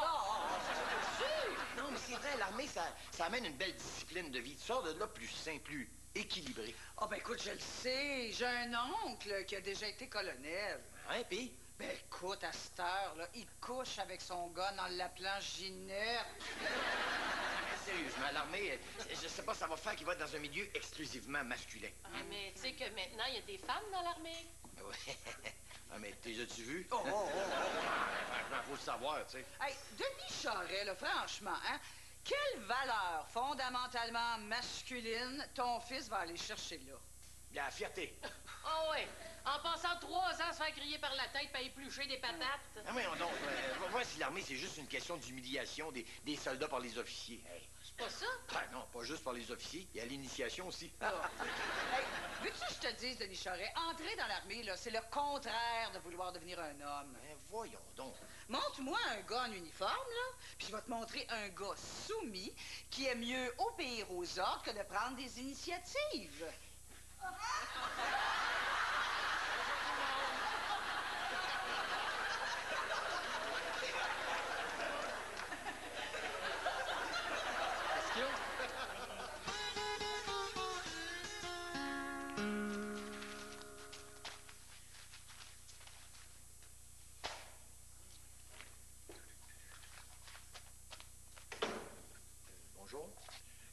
Speaker 1: Non, mais c'est vrai, l'armée, ça amène une belle discipline de vie. Tu sors de là plus sain, plus équilibré.
Speaker 17: Ah ben écoute, je le sais, j'ai un oncle qui a déjà été colonel.
Speaker 1: Hein, pis?
Speaker 17: Ben écoute, à cette heure, là, il couche avec son gun en l'appelant Ginette.
Speaker 1: Sérieusement, l'armée, je sais pas, ça va faire qu'il va être dans un milieu exclusivement masculin.
Speaker 5: Ah, mais tu sais que maintenant, il y a des femmes dans l'armée.
Speaker 1: Oui. Ah, mais t'es as-tu vu?
Speaker 17: Franchement,
Speaker 1: faut le savoir, tu sais.
Speaker 17: Hey, Denis Charest, là, franchement, hein? Quelle valeur fondamentalement masculine ton fils va aller chercher là?
Speaker 1: La fierté.
Speaker 5: Oh oui, en passant 3 ans à se faire griller par la tête et éplucher des patates.
Speaker 1: Ah oui, donc, vois si l'armée, c'est juste une question d'humiliation des soldats par les officiers. Hey.
Speaker 5: C'est pas ça?
Speaker 1: Ah non, pas juste par les officiers. Il y a l'initiation aussi.
Speaker 17: Hey, veux-tu que je te dise, Denis Charest, entrer dans l'armée, là, c'est le contraire de vouloir devenir un homme.
Speaker 1: Mais voyons donc.
Speaker 17: Montre-moi un gars en uniforme, là, puis je vais te montrer un gars soumis qui est mieux obéir aux ordres que de prendre des initiatives.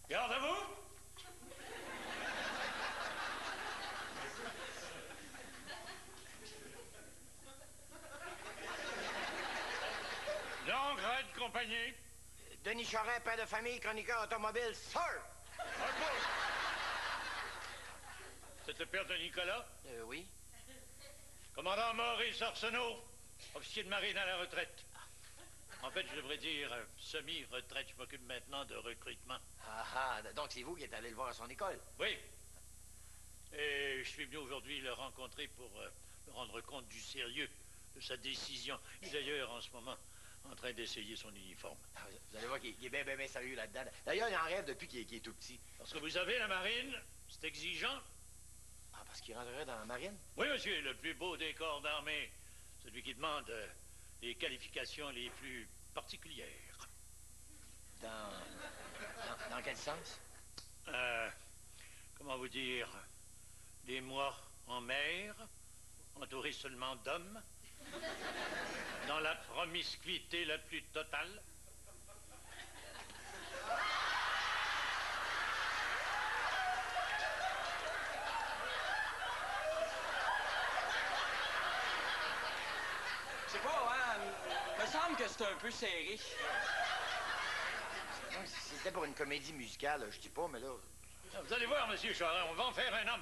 Speaker 7: Garde à vous! Donc, Red Compagnie.
Speaker 1: Denis Charest, père de famille, chroniqueur automobile, sir!
Speaker 7: C'est le père de Nicolas?
Speaker 1: Oui.
Speaker 7: Commandant Maurice Arsenault, officier de marine à la retraite. En fait, je devrais dire semi-retraite. Je m'occupe maintenant de recrutement.
Speaker 1: Ah, donc c'est vous qui êtes allé le voir à son école?
Speaker 7: Oui. Et je suis venu aujourd'hui le rencontrer pour me rendre compte du sérieux de sa décision. Il est d'ailleurs en ce moment en train d'essayer son uniforme.
Speaker 1: Ah, vous allez voir qu'il est bien sérieux là-dedans. D'ailleurs, il en rêve depuis qu'il est tout petit.
Speaker 7: Parce que vous savez, la marine, c'est exigeant.
Speaker 1: Ah, parce qu'il rentrerait dans la marine?
Speaker 7: Oui, monsieur, le plus beau des corps d'armée. Celui qui demande les qualifications les plus particulières.
Speaker 1: Dans quel sens?
Speaker 7: Comment vous dire? Des mois en mer, entourés seulement d'hommes, dans la promiscuité la plus totale.
Speaker 4: Je sais pas, hein? Me semble que c'est un peu serré.
Speaker 1: Non, si c'était pour une comédie musicale, je dis pas, mais là...
Speaker 7: Vous allez voir, monsieur Charest, on va en faire un homme.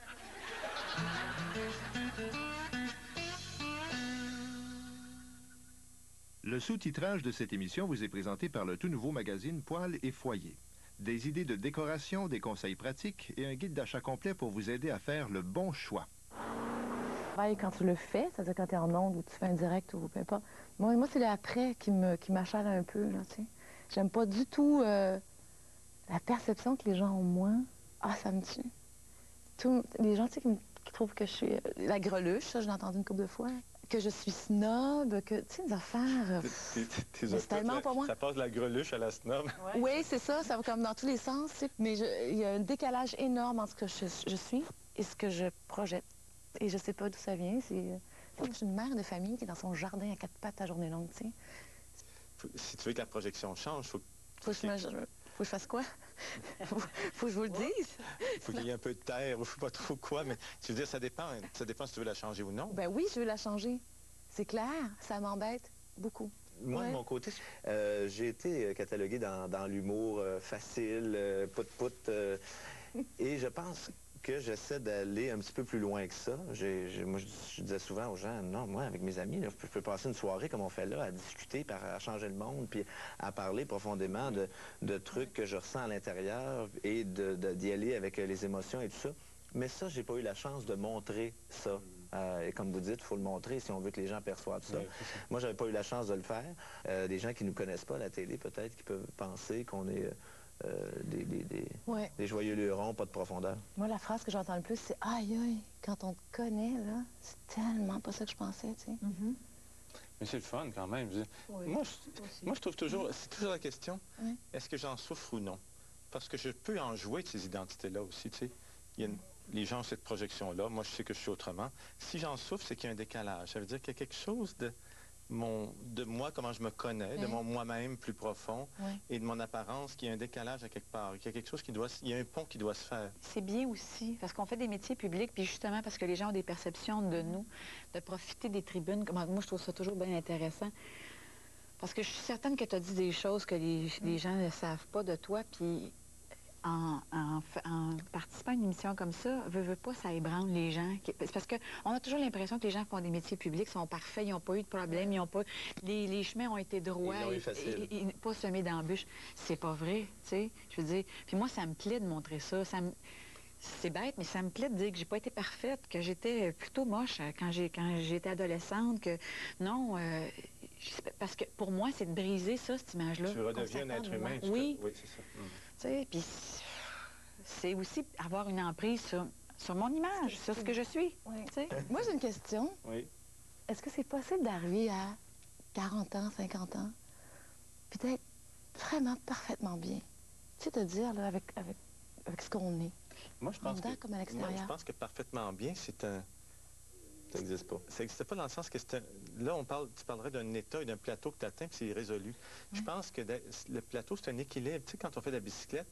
Speaker 12: Le sous-titrage de cette émission vous est présenté par le tout nouveau magazine Poils et Foyer. Des idées de décoration, des conseils pratiques et un guide d'achat complet pour vous aider à faire le bon choix.
Speaker 11: Quand tu le fais, c'est-à-dire quand tu es en onde ou tu fais un direct ou peu importe, moi c'est le après qui m'achale un peu, là, tu sais. J'aime pas du tout la perception que les gens ont de moi. Ah, ça me tue. Les gens, tu sais, qui trouvent que je suis la greluche, ça, je l'ai entendu une couple de fois. Que je suis snob, que, tu sais, des affaires... c'est tellement pas moi.
Speaker 16: Ça passe de la greluche à la snob.
Speaker 11: Ouais. Oui, c'est ça va comme dans tous les sens, tu sais. Mais il y a un décalage énorme entre ce que je suis et ce que je projette. Et je sais pas d'où ça vient. Je suis une mère de famille qui est dans son jardin à 4 pattes à journée longue, tu sais.
Speaker 16: Si tu veux que la projection change, faut
Speaker 11: que je fasse quoi? faut que je vous le dise.
Speaker 16: Faut qu'il y ait un peu de terre, ou je sais pas trop quoi, mais tu veux dire, ça dépend si tu veux la changer ou non.
Speaker 11: Ben oui, je veux la changer. C'est clair, ça m'embête beaucoup.
Speaker 16: Moi, de mon côté, j'ai été catalogué dans l'humour facile, pout-pout, et je pense que j'essaie d'aller un petit peu plus loin que ça. Moi, je disais souvent aux gens, non, moi, avec mes amis, là, je peux passer une soirée comme on fait là, à discuter, à changer le monde, puis à parler profondément de trucs que je ressens à l'intérieur et d'y aller avec les émotions et tout ça. Mais ça, j'ai pas eu la chance de montrer ça. Et comme vous dites, il faut le montrer si on veut que les gens perçoivent ça. Oui, moi, j'avais pas eu la chance de le faire. Des gens qui nous connaissent pas à la télé, peut-être, qui peuvent penser qu'on est... des joyeux lurons, pas de profondeur.
Speaker 11: Moi, la phrase que j'entends le plus, c'est « Aïe, aïe, quand on te connaît, là, c'est tellement pas ça que je pensais, tu sais.
Speaker 16: Mais c'est le fun, quand même.
Speaker 11: Oui,
Speaker 16: moi, je trouve toujours... C'est toujours la question, est-ce que j'en souffre ou non? Parce que je peux en jouer de ces identités-là aussi, tu sais. Les gens ont cette projection-là. Moi, je sais que je suis autrement. Si j'en souffre, c'est qu'il y a un décalage. Ça veut dire qu'il y a quelque chose de moi, comment je me connais, de mon moi-même plus profond et de mon apparence, qu'il y a un décalage à quelque part, qu'il y a quelque chose il y a un pont qui doit se faire.
Speaker 24: C'est bien aussi, parce qu'on fait des métiers publics, puis justement parce que les gens ont des perceptions de nous, de profiter des tribunes. Moi, je trouve ça toujours bien intéressant, parce que je suis certaine que tu as dit des choses que les gens ne savent pas de toi, puis en participant à une émission comme ça, veut pas, ça ébranle les gens. C'est parce qu'on a toujours l'impression que les gens qui font des métiers publics sont parfaits, ils n'ont pas eu de problème, ils ont pas... Les chemins ont été droits et pas semés d'embûches. C'est pas vrai, tu sais. Je veux dire, puis moi, ça me plaît de montrer ça. C'est bête, mais ça me plaît de dire que j'ai pas été parfaite, que j'étais plutôt moche quand j'étais adolescente, que non... parce que pour moi, c'est de briser ça, cette image-là.
Speaker 16: Tu redeviens un être humain.
Speaker 24: Oui.
Speaker 16: Oui, c'est ça.
Speaker 24: Tu sais, puis c'est aussi avoir une emprise sur mon image, sur ce que je suis.
Speaker 11: Oui. Moi, j'ai une question.
Speaker 16: Oui.
Speaker 11: Est-ce que c'est possible d'arriver à 40 ans, 50 ans, puis d'être vraiment parfaitement bien? Tu sais, de dire, là, avec ce qu'on est.
Speaker 16: Moi, je pense
Speaker 11: comme à l'extérieur.
Speaker 16: Moi, je pense que parfaitement bien, c'est un... Ça n'existe pas. Ça n'existe pas dans le sens que c'est un... Là, tu parlerais d'un état et d'un plateau que tu atteins, puis c'est résolu. Je pense que le plateau, c'est un équilibre. Tu sais, quand on fait de la bicyclette,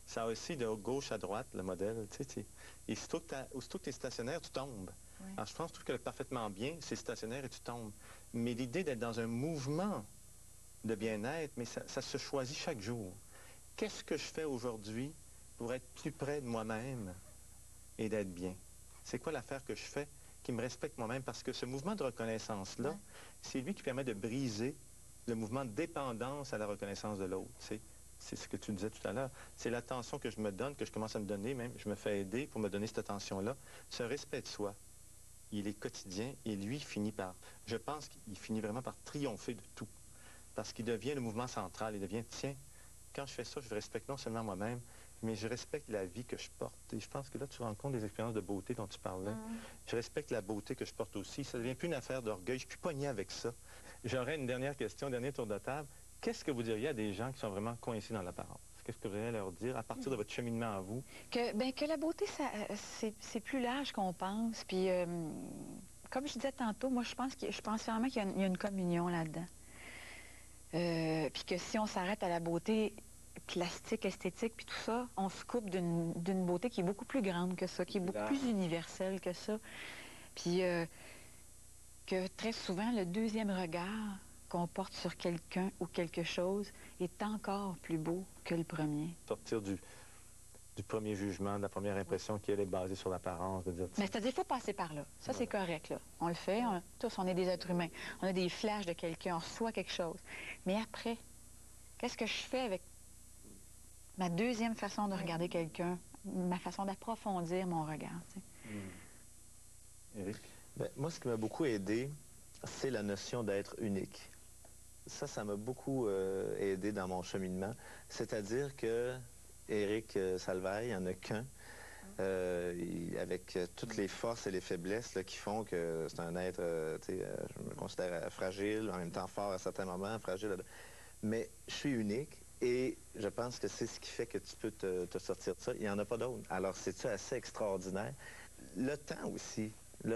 Speaker 16: Ça a aussi de gauche à droite, le modèle. Tu sais, et aussitôt que tu es stationnaire, tu tombes.
Speaker 24: Oui.
Speaker 16: Alors, je pense que parfaitement bien, c'est stationnaire et tu tombes. Mais l'idée d'être dans un mouvement de bien-être, mais ça se choisit chaque jour. Qu'est-ce que je fais aujourd'hui pour être plus près de moi-même et d'être bien? C'est quoi l'affaire que je fais qui me respecte moi-même? Parce que ce mouvement de reconnaissance-là, c'est lui qui permet de briser le mouvement de dépendance à la reconnaissance de l'autre. C'est ce que tu disais tout à l'heure. C'est l'attention que je me donne, que je commence à me donner même. Je me fais aider pour me donner cette attention-là. Ce respect de soi, il est quotidien et lui finit par... Je pense qu'il finit vraiment par triompher de tout. Parce qu'il devient le mouvement central. Il devient, tiens, quand je fais ça, je respecte non seulement moi-même, mais je respecte la vie que je porte. Et je pense que là, tu rends compte des expériences de beauté dont tu parlais. Je respecte la beauté que je porte aussi. Ça ne devient plus une affaire d'orgueil. Je suis plus pogné avec ça. J'aurais une dernière question, dernier tour de table. Qu'est-ce que vous diriez à des gens qui sont vraiment coincés dans l'apparence? Qu'est-ce que vous allez leur dire à partir de votre cheminement à vous?
Speaker 24: Que la beauté, c'est plus large qu'on pense. Puis, comme je disais tantôt, moi, je pense vraiment qu'il y a une communion là-dedans. Puis que si on s'arrête à la beauté plastique, esthétique, puis tout ça, on se coupe d'une beauté qui est beaucoup plus grande que ça, qui est beaucoup plus universelle que ça. Puis que très souvent, le deuxième regard qu'on porte sur quelqu'un ou quelque chose est encore plus beau que le premier.
Speaker 16: Sortir du premier jugement, de la première impression qui elle est basée sur l'apparence, de dire...
Speaker 24: Mais c'est-à-dire, il faut passer par là. Ça, c'est correct, là. On le fait, tous, on est des êtres humains. On a des flashs de quelqu'un, on reçoit quelque chose. Mais après, qu'est-ce que je fais avec ma deuxième façon de regarder quelqu'un, ma façon d'approfondir mon regard, tu sais?
Speaker 16: Éric? Ben, moi, ce qui m'a beaucoup aidé, c'est la notion d'être unique. Ça m'a beaucoup aidé dans mon cheminement. C'est-à-dire que Éric Salvaille, il n'y en a qu'un, avec toutes les forces et les faiblesses là, qui font que c'est un être, je me considère fragile, en même temps fort à certains moments, fragile. Mais je suis unique et je pense que c'est ce qui fait que tu peux te sortir de ça. Il n'y en a pas d'autre. Alors, c'est-tu assez extraordinaire? Le temps aussi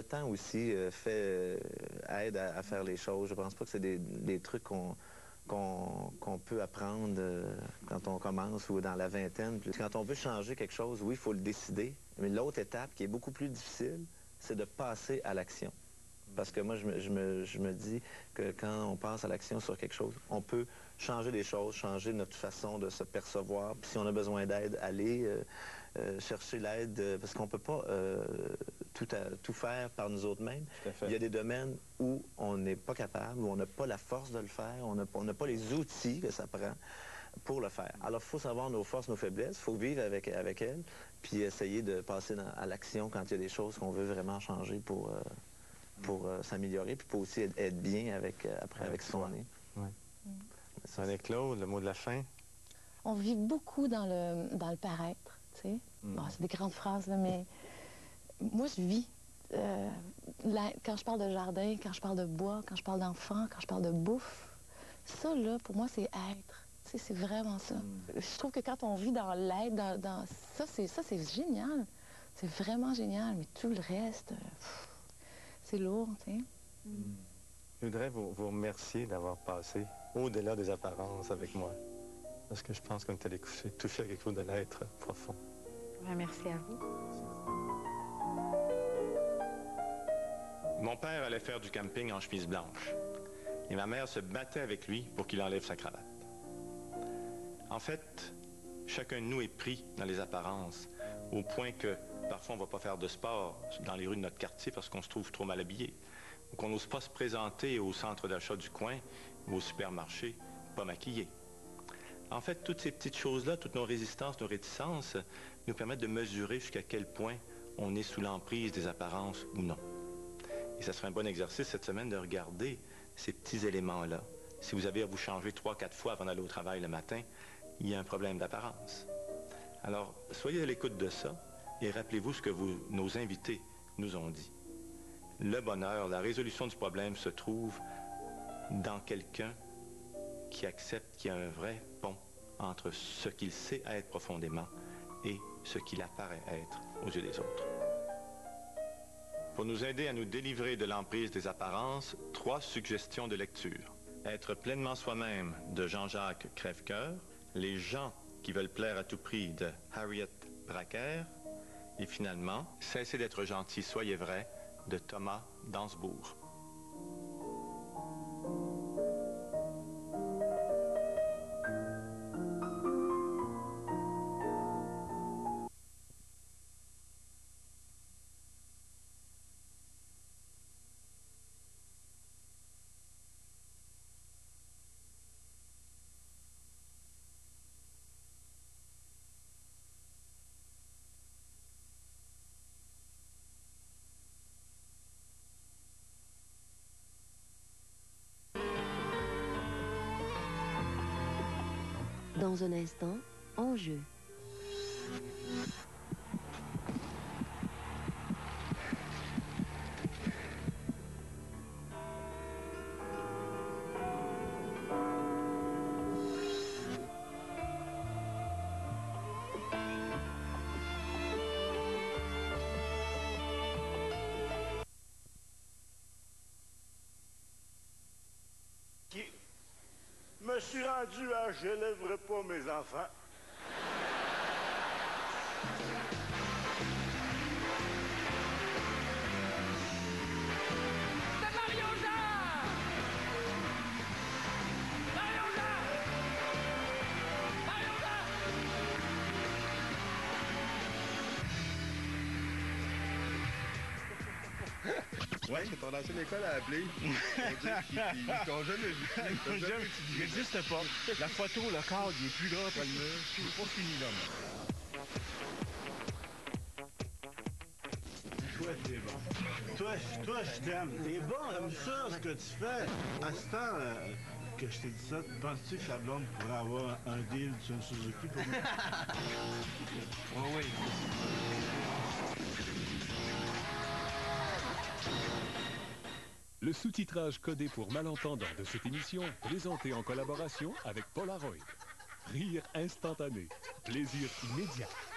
Speaker 16: aide à faire les choses. Je pense pas que c'est des trucs qu'on peut apprendre quand on commence ou dans la vingtaine. Quand on veut changer quelque chose, oui, il faut le décider. Mais l'autre étape, qui est beaucoup plus difficile, c'est de passer à l'action. Parce que moi, je me dis que quand on passe à l'action sur quelque chose, on peut changer des choses, changer notre façon de se percevoir. Puis si on a besoin d'aide, aller chercher l'aide, parce qu'on ne peut pas tout faire par nous autres mêmes. Il y a des domaines où on n'est pas capable, où on n'a pas la force de le faire, on n'a pas les outils que ça prend pour le faire. Alors, il faut savoir nos forces, nos faiblesses, il faut vivre avec elles, puis essayer de passer à l'action quand il y a des choses qu'on veut vraiment changer pour s'améliorer, puis pour aussi être bien avec ce qu'on est. Oui. Sonia Claude, le mot de la fin?
Speaker 11: On vit beaucoup dans le paraître, tu sais. Bon, c'est des grandes phrases, là, mais moi, je vis. Quand je parle de jardin, quand je parle de bois, quand je parle d'enfants, quand je parle de bouffe, ça, là, pour moi, c'est être. Tu sais, c'est vraiment ça. Je trouve que quand on vit dans l'être, dans ça, c'est génial. C'est vraiment génial, mais tout le reste, c'est lourd, tu sais.
Speaker 16: Je voudrais vous remercier d'avoir passé au-delà des apparences avec moi. Parce que je pense qu'on est allé toucher à quelque chose de l'être profond.
Speaker 24: Merci à vous.
Speaker 2: Mon père allait faire du camping en chemise blanche. Et ma mère se battait avec lui pour qu'il enlève sa cravate. En fait, chacun de nous est pris dans les apparences, au point que parfois on ne va pas faire de sport dans les rues de notre quartier parce qu'on se trouve trop mal habillé, ou qu'on n'ose pas se présenter au centre d'achat du coin ou au supermarché, pas maquillé. En fait, toutes ces petites choses-là, toutes nos résistances, nos réticences, nous permettent de mesurer jusqu'à quel point on est sous l'emprise des apparences ou non. Et ça serait un bon exercice cette semaine de regarder ces petits éléments-là. Si vous avez à vous changer 3-4 fois avant d'aller au travail le matin, il y a un problème d'apparence. Alors, soyez à l'écoute de ça et rappelez-vous ce que nos invités nous ont dit. Le bonheur, la résolution du problème se trouve dans quelqu'un qui accepte qu'il y a un vrai pont entre ce qu'il sait être profondément et ce qu'il apparaît être aux yeux des autres. Pour nous aider à nous délivrer de l'emprise des apparences, 3 suggestions de lecture. Être pleinement soi-même de Jean-Jacques Crèvecoeur, Les gens qui veulent plaire à tout prix de Harriet Bracker et finalement Cessez d'être gentil, soyez vrai de Thomas Dansbourg.
Speaker 9: Dans un instant, Enjeu.
Speaker 23: Je me suis rendu à « je lèverai pas mes enfants ».
Speaker 10: C'est Mario-Jean! Mario-Jean! Mario-Jean!
Speaker 19: Ouais, mais ton ancienne école a appelé. Ils t'ont jamais vu.
Speaker 23: Il n'existe pas. La photo, le cadre, il est plus grand que le mur. C'est pas fini, là. Toi, t'es bon. Toi, je t'aime. T'es bon, j'aime ça, ce que tu fais. À ce temps que je t'ai dit ça, penses-tu que la blonde pourrait avoir un deal sur une Suzuki pour nous? Oh oui.
Speaker 15: Le sous-titrage codé pour malentendants de cette émission, présenté en collaboration avec Polaroid. Rire instantané, plaisir immédiat.